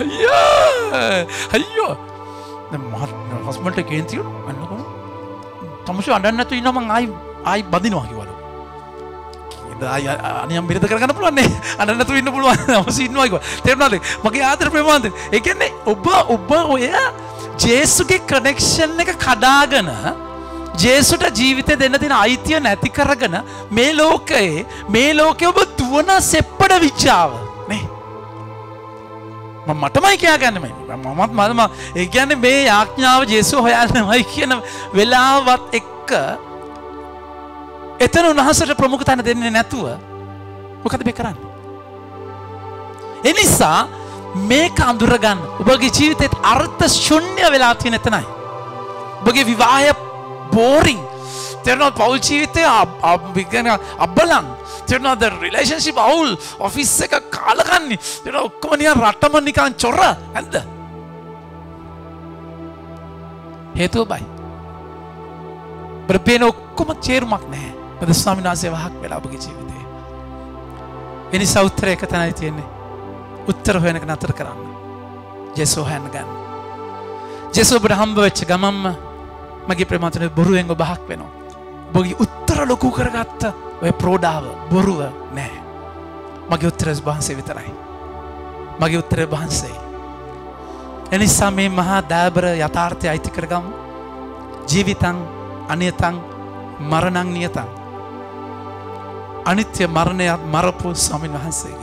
අයියෝ දැන් හස්බන්ඩ් එක කේන්ති අන්නකො තමුෂු අඬන්න නැතුව ඉන්නවා මං ආයි බදිනවා කිව්වලු. අනියම් බිරිඳ කරගන්න පුළුවන් නේ. අඬන්න නැතුව ඉන්න පුළුවන්. අවශ්‍ය ඉන්නවා කිව්වා. තේරුණාද? මගේ ආදර ප්‍රේමවන්ත. ඒ කියන්නේ ඔබ ඔය ජේසුගේ කනෙක්ෂන් එක කඩාගෙන ජේසුට ජීවිතේ දෙන්න තියෙන අයිතිය නැති කරගෙන මේ ලෝකයේ ඔබ දුවන සෙප්පඩ විචාව නේ. මටමයි කියාගන්නමයි මමත් මම ඒ කියන්නේ මේ යාඥාව ජේසුස් හොයන්නමයි කියන වෙලාවත් එක්ක එතන උන්වහන්සේට ප්‍රමුඛතාවය දෙන්නේ නැතුව මොකද මේ කරන්නේ? ඒ නිසා මේක අඳුරගන්න ඔබගේ ජීවිතේට අර්ථ ශුන්‍ය වෙලා තියෙන එතනයි. ඔබගේ විවාහය බෝරින් තේරෙනවද? පෞල් ජීවිතය අබ්බලන් තේරෙනවද? රිලේෂන්ෂිප් අවුල් ඔෆිස් එක කාලකන්ණි තේරෙනවද? ඔක්කොම නිකන් රටම නිකන් චොර නැද්ද? හේතුව බයි. ප්‍රපේන ඔක්කොම චේරුමක් නැහැ. මොකද ස්වාමීන් වහන්සේ වහක් වෙලා ඔබගේ ජීවිතේ. ඒ නිසා උත්තරය එක තැනයි තියෙන්නේ. උත්තර හොයන එක නතර කරන්න. ජේසුස් හොයන්න ගන්න. ජේසුස් ඔබට හම්බ වෙච්ච ගමන්ම මගේ ප්‍රේමතුනේ බොරුවෙන් ඔබ හක් වෙනවා. ඔබගේ උත්තර ලොකු කරගත්ත ඔය ප්‍රෝඩාව බොරුව නෑ. මගේ උත්තරය වහන්සේ විතරයි. මගේ උත්තරය වහන්සේ. එනිසා මේ මහා දයාබර යථාර්ථය අයිති කරගමු. ජීවිතං අනියතං මරණං නියතං. අනිත්‍ය මරණය මරපු ස්වාමීන් වහන්සේගේ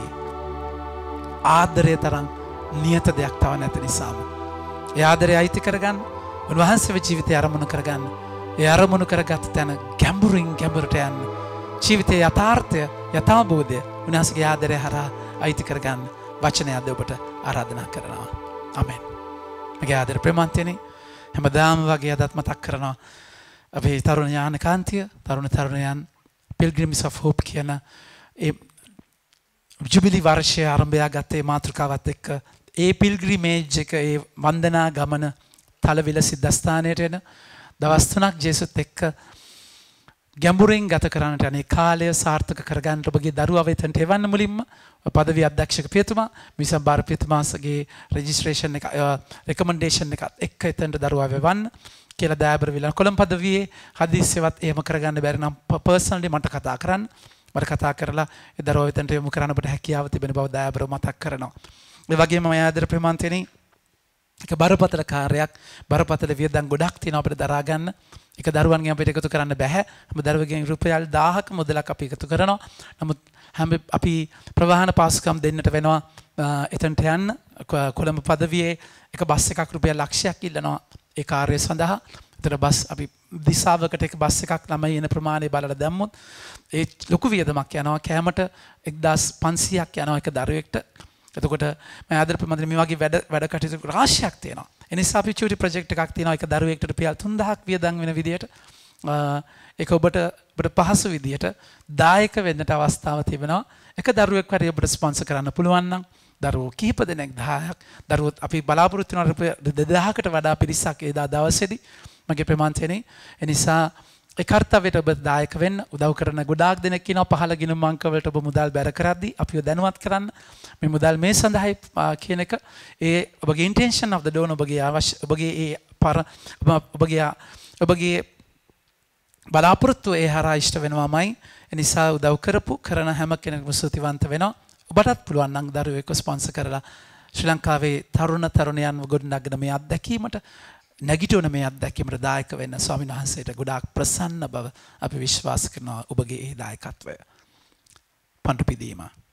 ආදරය තරම් නියත දෙයක් තව නැත නිසාම ඒ ආදරය අයිති කරගන්න උන්වහන්සේගේ ජීවිතය අරමුණු කරගන්න. ඒ අරමුණු කරගත් තැන ගැඹුරින් ගැඹුරට යන්න. ජීවිතයේ යථාර්ථය යථාබෝධය උන්වහන්සේගේ ආදරය හරහා අයිති කරගන්න වචනය අද ඔබට ආරාධනා කරනවා. ආමෙන්. මගේ ආදර ප්‍රේමන්තයනි හැමදාම වගේ අදත් මතක් කරනවා අපේ තරුණ ඥානකාන්තිය තරුණයන් පිල්ග්‍රිම්ස් ඔෆ් හෝප් කියන ඒ ජුබිලි වර්ෂය ආරම්භය ගත්තේ මාතෘකාවත් එක්ක ඒ පිල්ග්‍රිමේජ් එක ඒ වන්දනා ගමන තලවිල සිද්ධාස්ථානයට එන දවස් 3ක් ජේසුත් එක්ක ගැඹුරින් ගත කරන්නට අනේ කාලය සාර්ථක කරගන්න ඔබගේ දරුවා වෙතන්ට එවන්න මුලින්ම පදවි අධ්‍යක්ෂක පියතුමා මිසම් බාර පියතුමාගේ රෙජිස්ට්‍රේෂන් එක රෙකමෙන්ඩේෂන් එකත් එක්ක එතනට දරුවා වෙවන්න කියලා දයාබර විලන කොළඹ පදවියේ හදිස්සියවත් එහෙම කරගන්න බැරි නම් පර්සනලි මට කතා කරන්න. මට කතා කරලා ඒ දරුවා වෙතන්ට යොමු කරන්න ඔබට හැකියාව තිබෙන බව දයාබර මතක් කරනවා. ඒ වගේම මම ආදර ප්‍රේමන්තයනි එක බරපතල කාර්යයක් බරපතල වියදම් ගොඩක් තියෙනවා අපිට දරා ගන්න. ඒක දරුවන්ගෙන් අපිට එකතු කරන්න බෑ. හැම දරුවෙකුගෙන් රුපියල් 1000ක මුදලක් අපි එකතු කරනවා. නමුත් හැම අපි ප්‍රවාහන පාසුකම් දෙන්නට වෙනවා එතනට යන්න. කොළඹ පදවියේ එක බස් එකක් රුපියල් ලක්ෂයක් ඉල්ලනවා ඒ කාර්යය සඳහා. එතන බස් අපි දිසාවකට එක බස් එකක් ළමයි එන ප්‍රමාණය බලලා දැම්මොත් ඒ ලොකු වියදමක් යනවා. කෑමට 1500ක් යනවා එක දරුවෙක්ට. එතකොට මම ආදර ප්‍රමාණය මේ වගේ වැඩ කටයුතු රාශියක් තියෙනවා. ඒ නිසා අපි චූටි ප්‍රොජෙක්ට් එකක් තියෙනවා එක දරුවෙක්ට රුපියල් 3000ක් වියදම් වෙන විදියට ඒක ඔබට පහසු විදියට දායක වෙන්නට අවස්ථාව තිබෙනවා. එක දරුවෙක් හරි ඔබට ස්පොන්සර් කරන්න පුළුවන් නම් දරුවෝ කිහිප දෙනෙක් 10ක් දරුවෝ අපි බලාපොරොත්තු වෙන රුපියල් 2000කට වඩා පිරිසක් එදා දවසේදී මගේ ප්‍රමාණතේනේ. ඒ නිසා ඒ කාර්යයට ඔබ දායක වෙන්න උදව් කරන ගොඩාක් දෙනෙක් ඉන්නවා. පහළ ගිණුම් අංක වලට ඔබ මුදල් බැර කරද්දී අපිව දැනුවත් කරන්න. මේ මුදල් මේ සඳහායි කියන එක ඒ ඔබගේ intention of the donor ඔබගේ බලාපොරොත්තු ඒ හරහා ඉෂ්ට වෙනවාමයි. ඒ නිසා උදව් කරපු කරන හැම කෙනෙකුම ස්තුතිවන්ත වෙනවා. ඔබටත් පුළුවන් නම් දරුවෙක්ව ස්පොන්සර් කරලා ශ්‍රී ලංකාවේ තරුණයන්ව ගොඩනගන මේ අත්දැකීමට නැගිටින මේ අත්දැකීමට දායක වෙන්න ස්වාමීන් වහන්සේට ගොඩාක් ප්‍රසන්න බව අපි විශ්වාස කරනවා. ඔබගේ ඒ දායකත්වය පන්ටු පිදීම